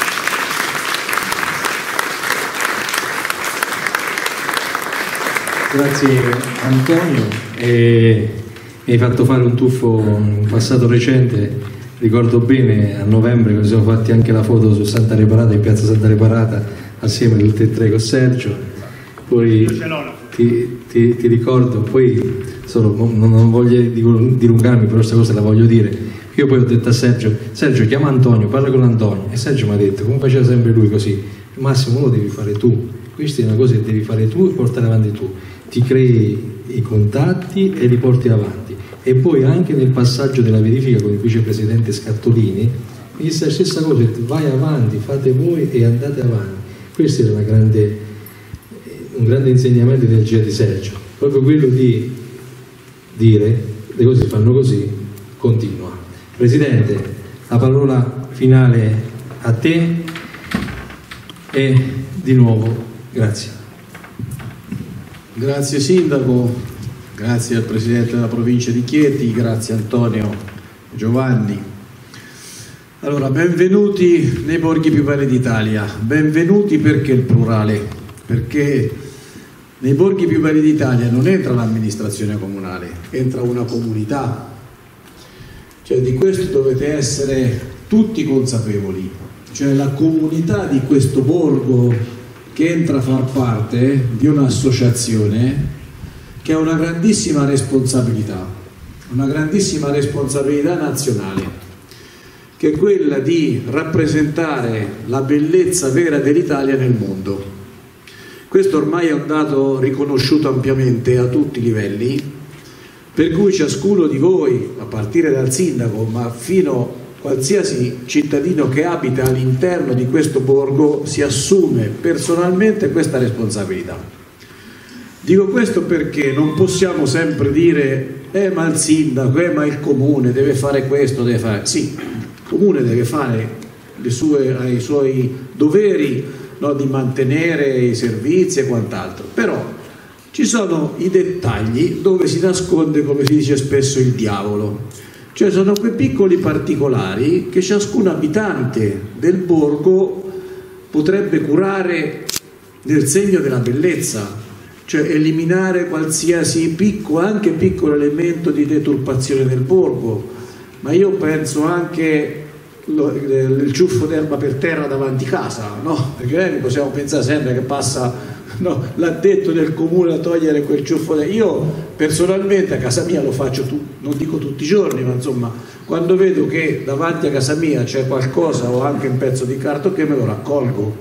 S1: Grazie Antonio, mi hai fatto fare un tuffo in passato recente, ricordo bene a novembre che ci siamo fatti anche la foto su Santa Reparata, in piazza Santa Reparata, assieme tutti e 3 con Sergio, poi ti ricordo, poi non voglio dilungarmi, però questa cosa la voglio dire. Io poi ho detto a Sergio chiama Antonio, parla con Antonio, e Sergio mi ha detto, come faceva sempre lui così, Massimo lo devi fare tu, questa è una cosa che devi fare tu e portare avanti tu, ti crei i contatti e li porti avanti. E poi anche nel passaggio della verifica con il vicepresidente Scattolini mi disse la stessa cosa, vai avanti, fate voi e andate avanti. Questo era un grande insegnamento del GIA di Sergio, proprio quello di dire le cose si fanno così, continua. Presidente, la parola finale a te e di nuovo grazie.
S5: Grazie Sindaco, grazie al Presidente della Provincia di Chieti, grazie Antonio, Giovanni. Allora, benvenuti nei borghi più belli d'Italia. Benvenuti perché il plurale? Perché nei borghi più belli d'Italia non entra l'amministrazione comunale, entra una comunità. Cioè di questo dovete essere tutti consapevoli. cioè la comunità di questo borgo che entra a far parte di un'associazione che ha una grandissima responsabilità nazionale, che è quella di rappresentare la bellezza vera dell'Italia nel mondo. Questo ormai è un dato riconosciuto ampiamente a tutti i livelli, per cui ciascuno di voi, a partire dal sindaco, ma fino a qualsiasi cittadino che abita all'interno di questo borgo, si assume personalmente questa responsabilità. Dico questo perché non possiamo sempre dire ma il sindaco, ma il comune deve fare questo, deve fare... Sì, il comune deve fare i suoi doveri, no, di mantenere i servizi e quant'altro, però ci sono i dettagli dove si nasconde, come si dice spesso, il diavolo. Cioè sono quei piccoli particolari che ciascun abitante del borgo potrebbe curare nel segno della bellezza, cioè eliminare qualsiasi anche piccolo elemento di deturpazione del borgo. Ma io penso anche il ciuffo d'erba per terra davanti casa, no? Perché possiamo pensare sempre che passa, no, l'addetto del comune a togliere quel ciuffo d'erba. Io personalmente a casa mia lo faccio, non dico tutti i giorni, ma insomma quando vedo che davanti a casa mia c'è qualcosa o anche un pezzo di carta che me lo raccolgo.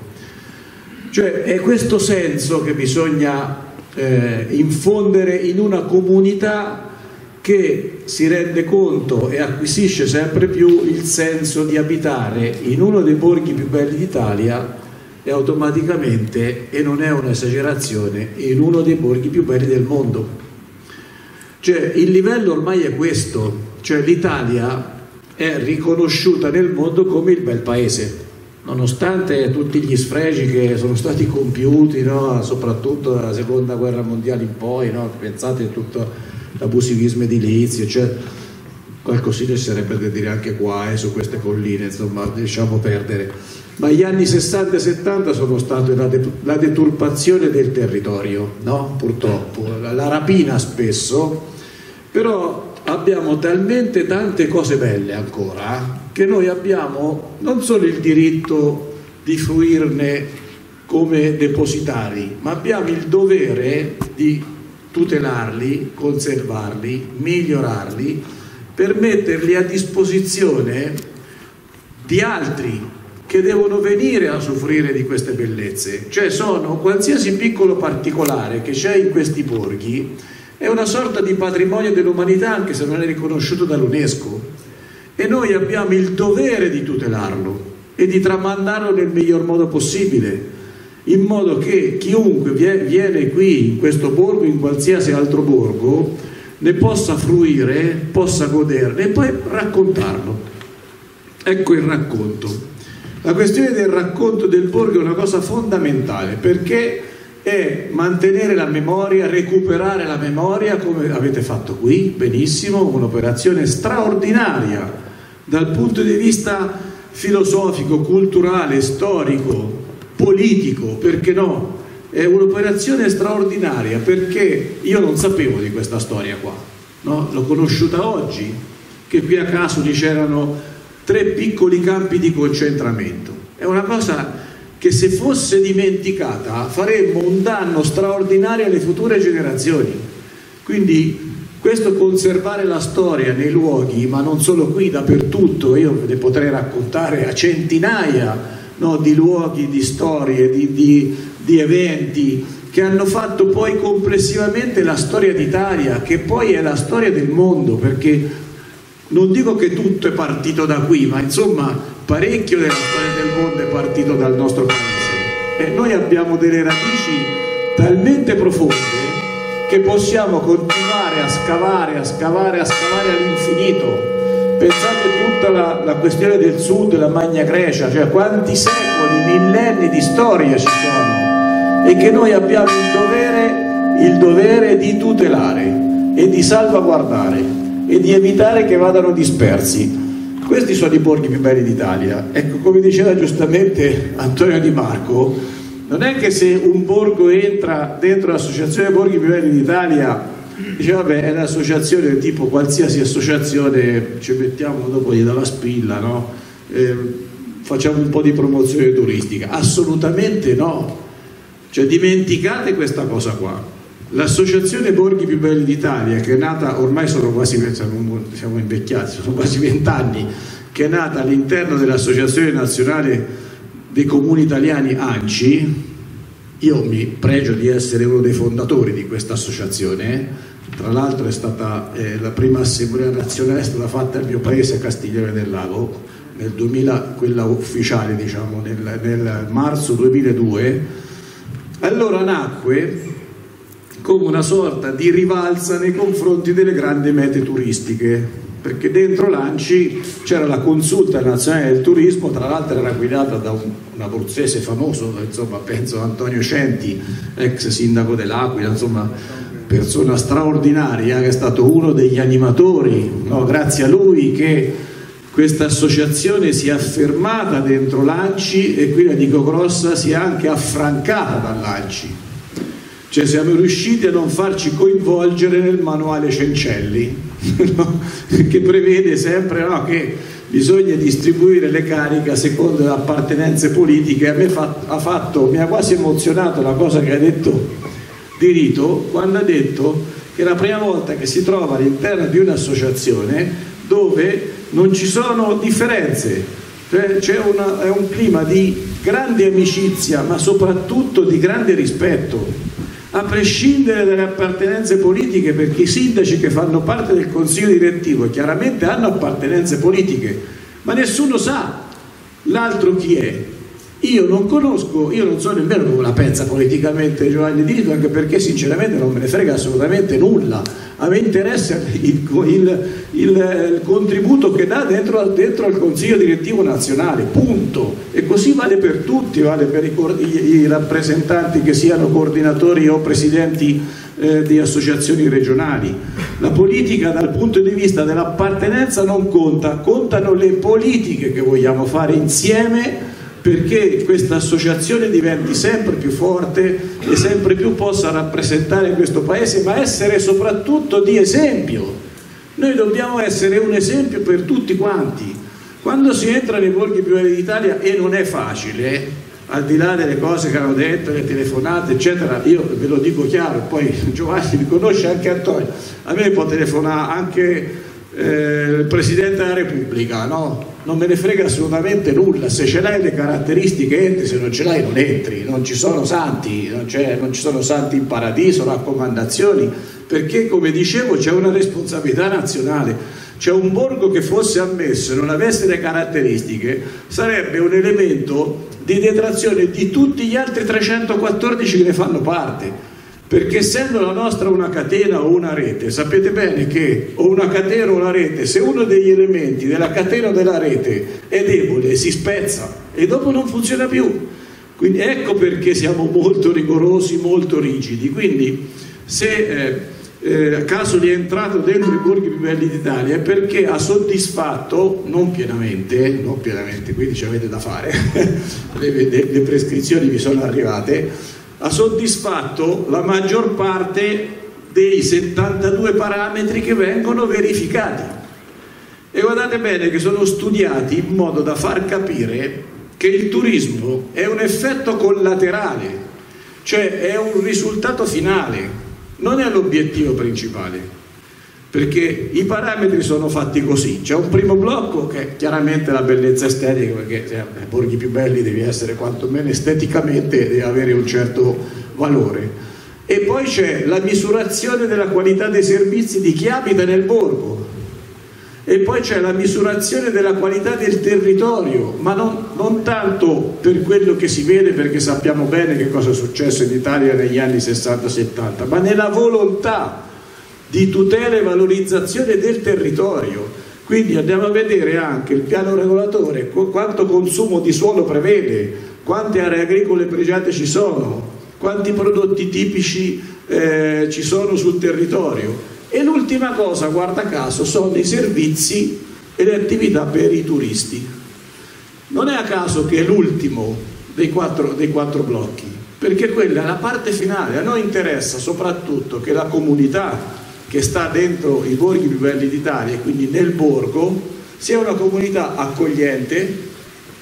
S5: Cioè è questo senso che bisogna infondere in una comunità che si rende conto e acquisisce sempre più il senso di abitare in uno dei borghi più belli d'Italia e automaticamente, e non è un'esagerazione, in uno dei borghi più belli del mondo. Cioè il livello ormai è questo, cioè l'Italia è riconosciuta nel mondo come il bel paese, nonostante tutti gli sfregi che sono stati compiuti, no? Soprattutto dalla seconda guerra mondiale in poi, no? Pensate a tutto l'abusivismo edilizio, cioè qualcosina ci sarebbe da dire anche qua, su queste colline, insomma, lasciamo perdere. Ma gli anni 60 e 70 sono stati la deturpazione del territorio, no? Purtroppo, la rapina spesso, però abbiamo talmente tante cose belle ancora che noi abbiamo non solo il diritto di fruirne come depositari, ma abbiamo il dovere di tutelarli, conservarli, migliorarli per metterli a disposizione di altri che devono venire a soffrire di queste bellezze. Cioè sono qualsiasi piccolo particolare che c'è in questi borghi è una sorta di patrimonio dell'umanità, anche se non è riconosciuto dall'UNESCO, e noi abbiamo il dovere di tutelarlo e di tramandarlo nel miglior modo possibile, in modo che chiunque viene qui in questo borgo, in qualsiasi altro borgo, ne possa fruire, possa goderne e poi raccontarlo. Ecco il racconto. La questione del racconto del borgo è una cosa fondamentale, perché è mantenere la memoria, recuperare la memoria, come avete fatto qui, benissimo, un'operazione straordinaria dal punto di vista filosofico, culturale, storico, politico, perché no? È un'operazione straordinaria, perché io non sapevo di questa storia qua, no? L'ho conosciuta oggi, che qui a Casoli c'erano 3 piccoli campi di concentramento. È una cosa che se fosse dimenticata faremmo un danno straordinario alle future generazioni. Quindi questo conservare la storia nei luoghi, ma non solo qui, dappertutto, io ve ne potrei raccontare a centinaia, no, di luoghi, di storie, di eventi che hanno fatto poi complessivamente la storia d'Italia, che poi è la storia del mondo, perché non dico che tutto è partito da qui, ma insomma parecchio della storia del mondo è partito dal nostro paese, e noi abbiamo delle radici talmente profonde che possiamo continuare a scavare all'infinito. Pensate tutta la questione del sud, della Magna Grecia, cioè quanti secoli, millenni di storia ci sono, e che noi abbiamo il dovere di tutelare e di salvaguardare e di evitare che vadano dispersi. Questi sono i borghi più belli d'Italia. Ecco, come diceva giustamente Antonio Di Marco, non è che se un borgo entra dentro l'associazione borghi più belli d'Italia dice vabbè, è un'associazione tipo qualsiasi associazione, ci mettiamo, dopo gli dà la spilla, no? facciamo un po' di promozione turistica. Assolutamente no, cioè dimenticate questa cosa qua. L'associazione Borghi Più Belli d'Italia, che è nata, ormai siamo invecchiati, sono quasi 20 anni, che è nata all'interno dell'Associazione Nazionale dei Comuni Italiani ANCI. Io mi pregio di essere uno dei fondatori di questa associazione, tra l'altro è stata la prima assemblea nazionale è stata fatta al mio paese, Castiglione del Lago, nel 2000, quella ufficiale diciamo, nel marzo 2002. Allora nacque come una sorta di rivalsa nei confronti delle grandi mete turistiche, perché dentro l'ANCI c'era la Consulta Nazionale del Turismo, tra l'altro era guidata da un abruzzese famoso, insomma, penso Antonio Centi, ex sindaco dell'Aquila, insomma persona straordinaria, che è stato uno degli animatori, no? Grazie a lui che questa associazione si è affermata dentro l'ANCI e qui la dico grossa, si è anche affrancata dall'ANCI. Cioè siamo riusciti a non farci coinvolgere nel manuale Cencelli, no? Che prevede sempre, no, che bisogna distribuire le cariche secondo le appartenenze politiche. A me mi ha quasi emozionato la cosa che ha detto Di Rito, quando ha detto che è la prima volta che si trova all'interno di un'associazione dove non ci sono differenze, cioè è un clima di grande amicizia ma soprattutto di grande rispetto, a prescindere dalle appartenenze politiche, perché i sindaci che fanno parte del consiglio direttivo chiaramente hanno appartenenze politiche, ma nessuno sa l'altro chi è. Io non conosco, io non so nemmeno come la pensa politicamente Giovanni Di Rito, anche perché sinceramente non me ne frega assolutamente nulla. A me interessa il contributo che dà dentro al Consiglio Direttivo Nazionale, punto. E così vale per tutti, vale per i rappresentanti che siano coordinatori o presidenti di associazioni regionali. La politica dal punto di vista dell'appartenenza non conta, contano le politiche che vogliamo fare insieme, perché questa associazione diventi sempre più forte e sempre più possa rappresentare questo paese, ma essere soprattutto di esempio. Noi dobbiamo essere un esempio per tutti quanti. Quando si entra nei borghi più belli d'Italia, e non è facile, al di là delle cose che hanno detto, le telefonate eccetera, io ve lo dico chiaro, poi Giovanni mi conosce, anche Antonio, a me può telefonare anche il Presidente della Repubblica, no? Non me ne frega assolutamente nulla. Se ce l'hai le caratteristiche entri, se non ce l'hai non entri. Non ci sono santi, non ci sono santi in paradiso, raccomandazioni, perché come dicevo c'è una responsabilità nazionale. C'è un borgo che fosse ammesso e non avesse le caratteristiche sarebbe un elemento di detrazione di tutti gli altri 314 che ne fanno parte, perché essendo la nostra una catena o una rete, sapete bene che o una catena o una rete, se uno degli elementi della catena o della rete è debole si spezza e dopo non funziona più. Quindi ecco perché siamo molto rigorosi, molto rigidi. Quindi se Casoli è entrato dentro i borghi più belli d'Italia è perché ha soddisfatto, non pienamente, quindi ci avete da fare, le prescrizioni vi sono arrivate, ha soddisfatto la maggior parte dei 72 parametri che vengono verificati. E guardate bene che sono studiati in modo da far capire che il turismo è un effetto collaterale, cioè è un risultato finale, non è l'obiettivo principale, perché i parametri sono fatti così. C'è un primo blocco che è chiaramente la bellezza estetica, perché se ai borghi più belli devi essere quantomeno esteticamente, devi avere un certo valore, e poi c'è la misurazione della qualità dei servizi di chi abita nel borgo, e poi c'è la misurazione della qualità del territorio, ma non tanto per quello che si vede, perché sappiamo bene che cosa è successo in Italia negli anni 60-70, ma nella volontà di tutela e valorizzazione del territorio. Quindi andiamo a vedere anche il piano regolatore, quanto consumo di suolo prevede, quante aree agricole pregiate ci sono, quanti prodotti tipici ci sono sul territorio. E l'ultima cosa, guarda caso, sono i servizi e le attività per i turisti. Non è a caso che è l'ultimo dei quattro blocchi, perché quella è la parte finale. A noi interessa soprattutto che la comunità che sta dentro i borghi più belli d'Italia, quindi nel borgo, sia una comunità accogliente,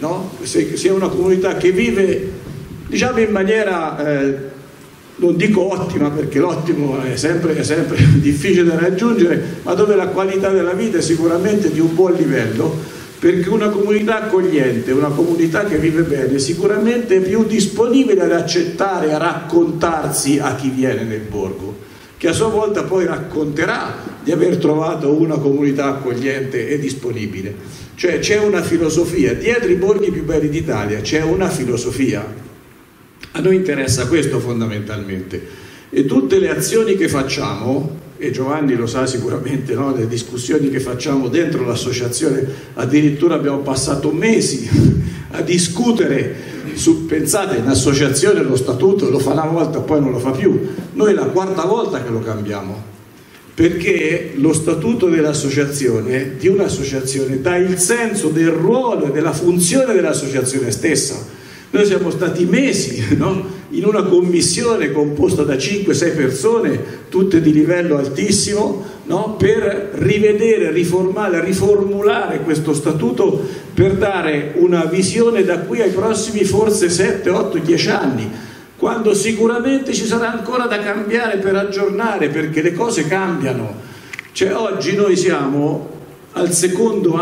S5: no? Sia una comunità che vive, diciamo, in maniera non dico ottima, perché l'ottimo è sempre difficile da raggiungere, ma dove la qualità della vita è sicuramente di un buon livello, perché una comunità accogliente, una comunità che vive bene, sicuramente è più disponibile ad accettare, a raccontarsi a chi viene nel borgo, che a sua volta poi racconterà di aver trovato una comunità accogliente e disponibile. Cioè c'è una filosofia, dietro i borghi più belli d'Italia c'è una filosofia. A noi interessa questo fondamentalmente, e tutte le azioni che facciamo, e Giovanni lo sa sicuramente, no? Le discussioni che facciamo dentro l'associazione, addirittura abbiamo passato mesi a discutere su, pensate, in associazione lo statuto lo fa una volta poi non lo fa più, noi è la quarta volta che lo cambiamo, perché lo statuto dell'associazione, di un'associazione, dà il senso del ruolo e della funzione dell'associazione stessa. Noi siamo stati mesi, no? In una commissione composta da 5-6 persone, tutte di livello altissimo, no? Per rivedere, riformare, riformulare questo statuto, per dare una visione da qui ai prossimi forse 7, 8, 10 anni, quando sicuramente ci sarà ancora da cambiare per aggiornare, perché le cose cambiano. Cioè oggi noi siamo al secondo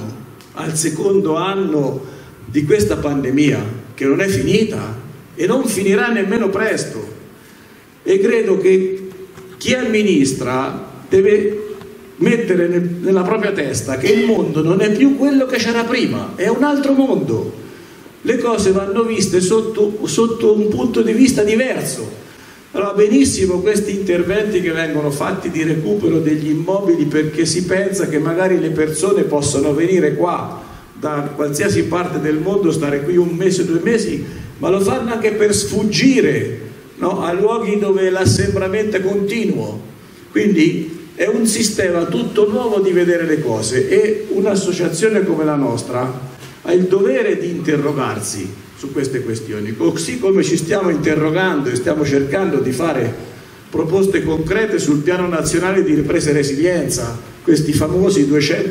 S5: anno di questa pandemia, che non è finita e non finirà nemmeno presto, e credo che chi amministra deve mettere nella propria testa che il mondo non è più quello che c'era prima, è un altro mondo, le cose vanno viste sotto un punto di vista diverso. Allora, benissimo questi interventi che vengono fatti di recupero degli immobili, perché si pensa che magari le persone possano venire qua da qualsiasi parte del mondo, stare qui 1 mese, 2 mesi, ma lo fanno anche per sfuggire, no? A luoghi dove l'assembramento è continuo. Quindi è un sistema tutto nuovo di vedere le cose, e un'associazione come la nostra ha il dovere di interrogarsi su queste questioni, così come ci stiamo interrogando e stiamo cercando di fare proposte concrete sul piano nazionale di ripresa e resilienza, questi famosi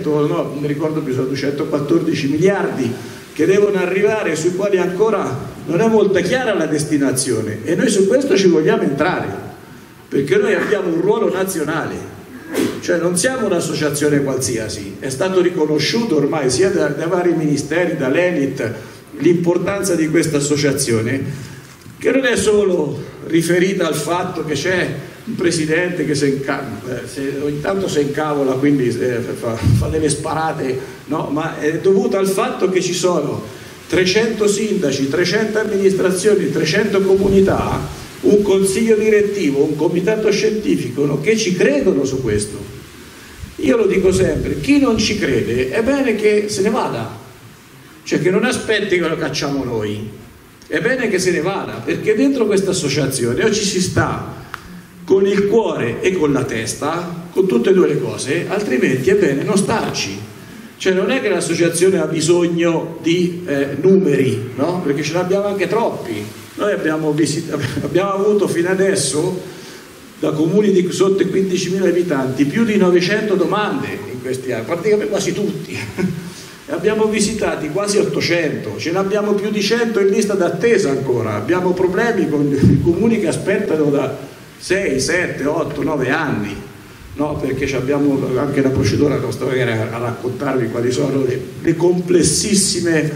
S5: 214 miliardi che devono arrivare, sui quali ancora non è molto chiara la destinazione, e noi su questo ci vogliamo entrare, perché noi abbiamo un ruolo nazionale, cioè non siamo un'associazione qualsiasi, è stato riconosciuto ormai sia dai vari ministeri, dall'Enit, l'importanza di questa associazione, che non è solo riferita al fatto che c'è un presidente che ogni tanto si incavola, quindi fa delle sparate, no? Ma è dovuta al fatto che ci sono 300 sindaci, 300 amministrazioni, 300 comunità, un consiglio direttivo, un comitato scientifico, no? Che ci credono su questo. Io lo dico sempre, chi non ci crede è bene che se ne vada, cioè che non aspetti che lo cacciamo noi, è bene che se ne vada, perché dentro questa associazione o ci si sta con il cuore e con la testa, con tutte e due le cose, altrimenti è bene non starci. Cioè non è che l'associazione ha bisogno di numeri, no? Perché ce ne abbiamo anche troppi. Noi abbiamo avuto fino adesso, da comuni di sotto i 15.000 abitanti, più di 900 domande in questi anni, praticamente quasi tutti. Abbiamo visitati quasi 800, ce ne abbiamo più di 100 in lista d'attesa ancora, abbiamo problemi con i comuni che aspettano da 6, 7, 8, 9 anni, no? Perché abbiamo anche la procedura, non sto magari a raccontarvi quali sono le complessissime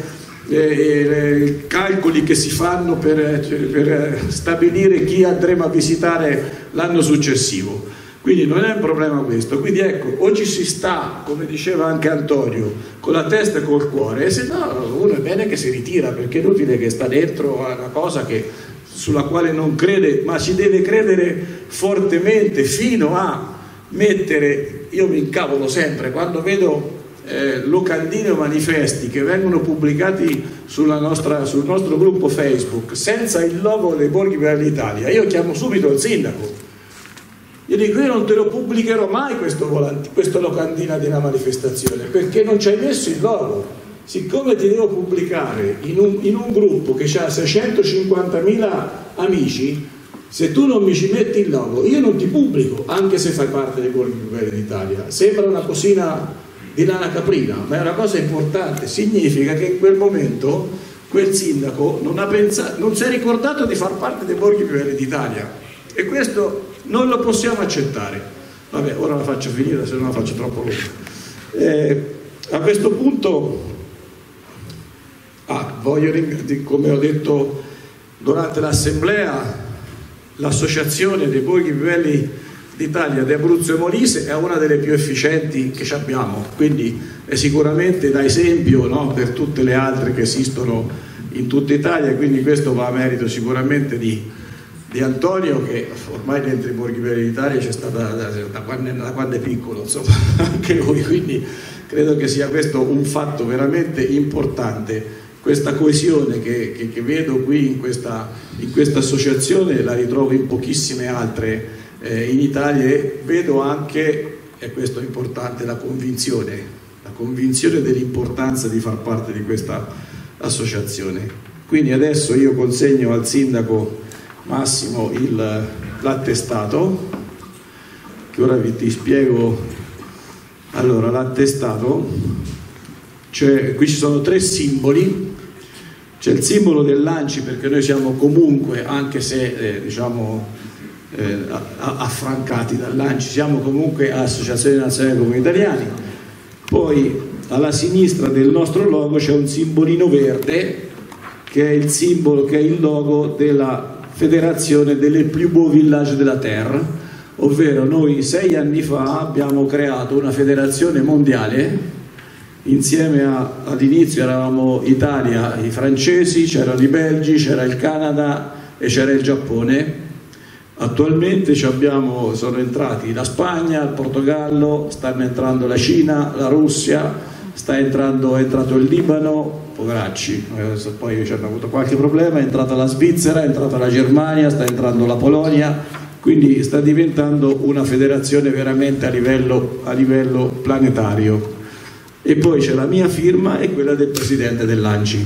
S5: calcoli che si fanno per stabilire chi andremo a visitare l'anno successivo. Quindi non è un problema questo, quindi ecco, o ci si sta, come diceva anche Antonio, con la testa e col cuore, e se no uno è bene che si ritira, perché è inutile che sta dentro a una cosa sulla quale non crede, ma ci deve credere fortemente, fino a mettere, io mi incavolo sempre quando vedo locandine o manifesti che vengono pubblicati sul nostro gruppo Facebook senza il logo dei Borghi per l'Italia, io chiamo subito il sindaco. Io dico, io non te lo pubblicherò mai questo locandina di una manifestazione, perché non ci hai messo il logo. Siccome ti devo pubblicare in un gruppo che ha 650.000 amici, se tu non mi ci metti il logo, io non ti pubblico, anche se fai parte dei Borghi più belli d'Italia. Sembra una cosina di lana caprina, ma è una cosa importante, significa che in quel momento quel sindaco non si è ricordato di far parte dei borghi più belli d'Italia, e questo non lo possiamo accettare. Vabbè, ora la faccio finire, se no la faccio troppo lunga. A questo punto come ho detto durante l'assemblea, l'associazione dei borghi più belli d'Italia di Abruzzo e Molise è una delle più efficienti che abbiamo, quindi è sicuramente da esempio, no, per tutte le altre che esistono in tutta Italia, quindi questo va a merito sicuramente di Antonio, che ormai dentro i borghi più belli d'Italia c'è stata da quando è piccolo, insomma, anche lui, quindi credo che sia questo un fatto veramente importante. Questa coesione che vedo qui in questa associazione la ritrovo in pochissime altre in Italia, e vedo anche, e questo è importante, la convinzione dell'importanza di far parte di questa associazione. Quindi adesso io consegno al sindaco Massimo l'attestato, che ora ti spiego. Allora, l'attestato, qui ci sono 3 simboli. C'è il simbolo dell'ANCI, perché noi siamo comunque, anche se affrancati dall'ANCI, siamo comunque Associazione Nazionale dei Comuni Italiani. Poi alla sinistra del nostro logo c'è un simbolino verde che è il simbolo, che è il logo della Federazione delle Plus Beaux Villages de la Terre, ovvero noi 6 anni fa abbiamo creato una federazione mondiale. Insieme all'inizio eravamo Italia, i francesi, c'erano i belgi, c'era il Canada e c'era il Giappone. Attualmente sono entrati la Spagna, il Portogallo, stanno entrando la Cina, la Russia, è entrato il Libano, poveracci, poi ci hanno avuto qualche problema, è entrata la Svizzera, è entrata la Germania, sta entrando la Polonia, quindi sta diventando una federazione veramente a livello planetario. E poi c'è la mia firma e quella del presidente dell'ANCI.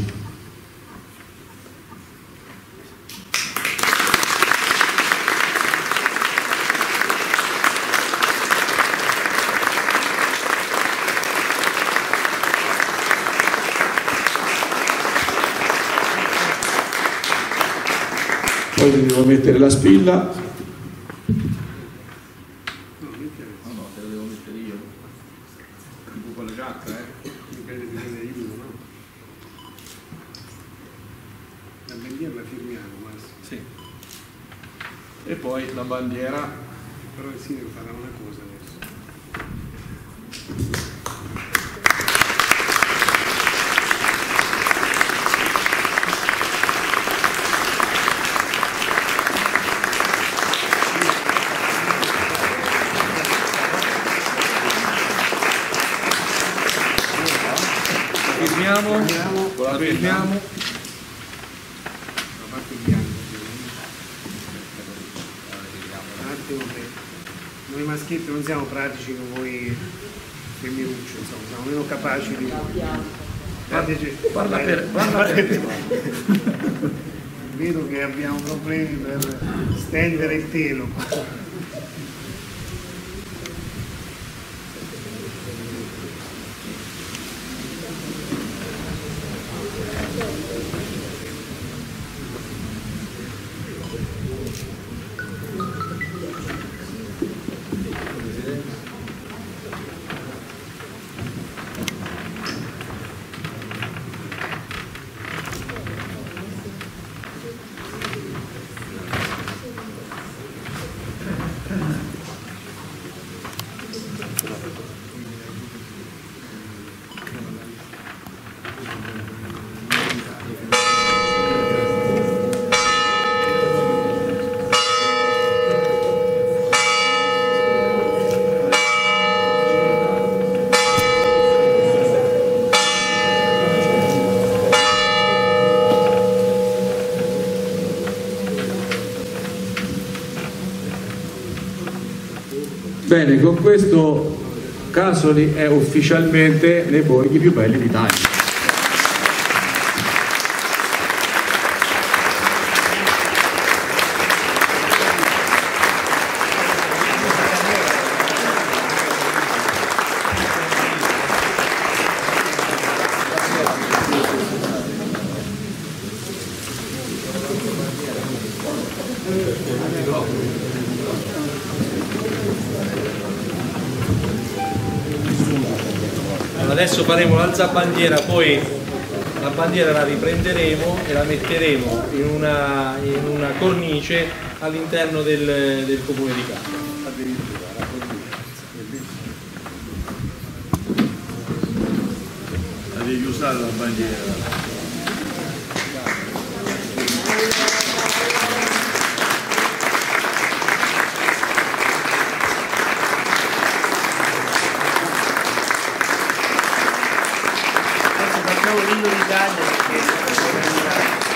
S5: Poi devo mettere la spilla. E poi la bandiera.
S4: Però il sindaco farà una cosa
S5: adesso. La firmiamo.
S4: Noi maschietti non siamo pratici come voi femminucci, insomma, siamo meno capaci di voi.
S5: Parla per
S4: Vedo che abbiamo problemi per stendere il telo.
S5: Bene, con questo Casoli è ufficialmente nei borghi più belli d'Italia.
S1: Adesso faremo l'alzabandiera, poi la bandiera la riprenderemo e la metteremo in una cornice all'interno del comune di Capua.
S2: Devi usare la bandiera.
S6: Facciamo l'inno d'Italia perché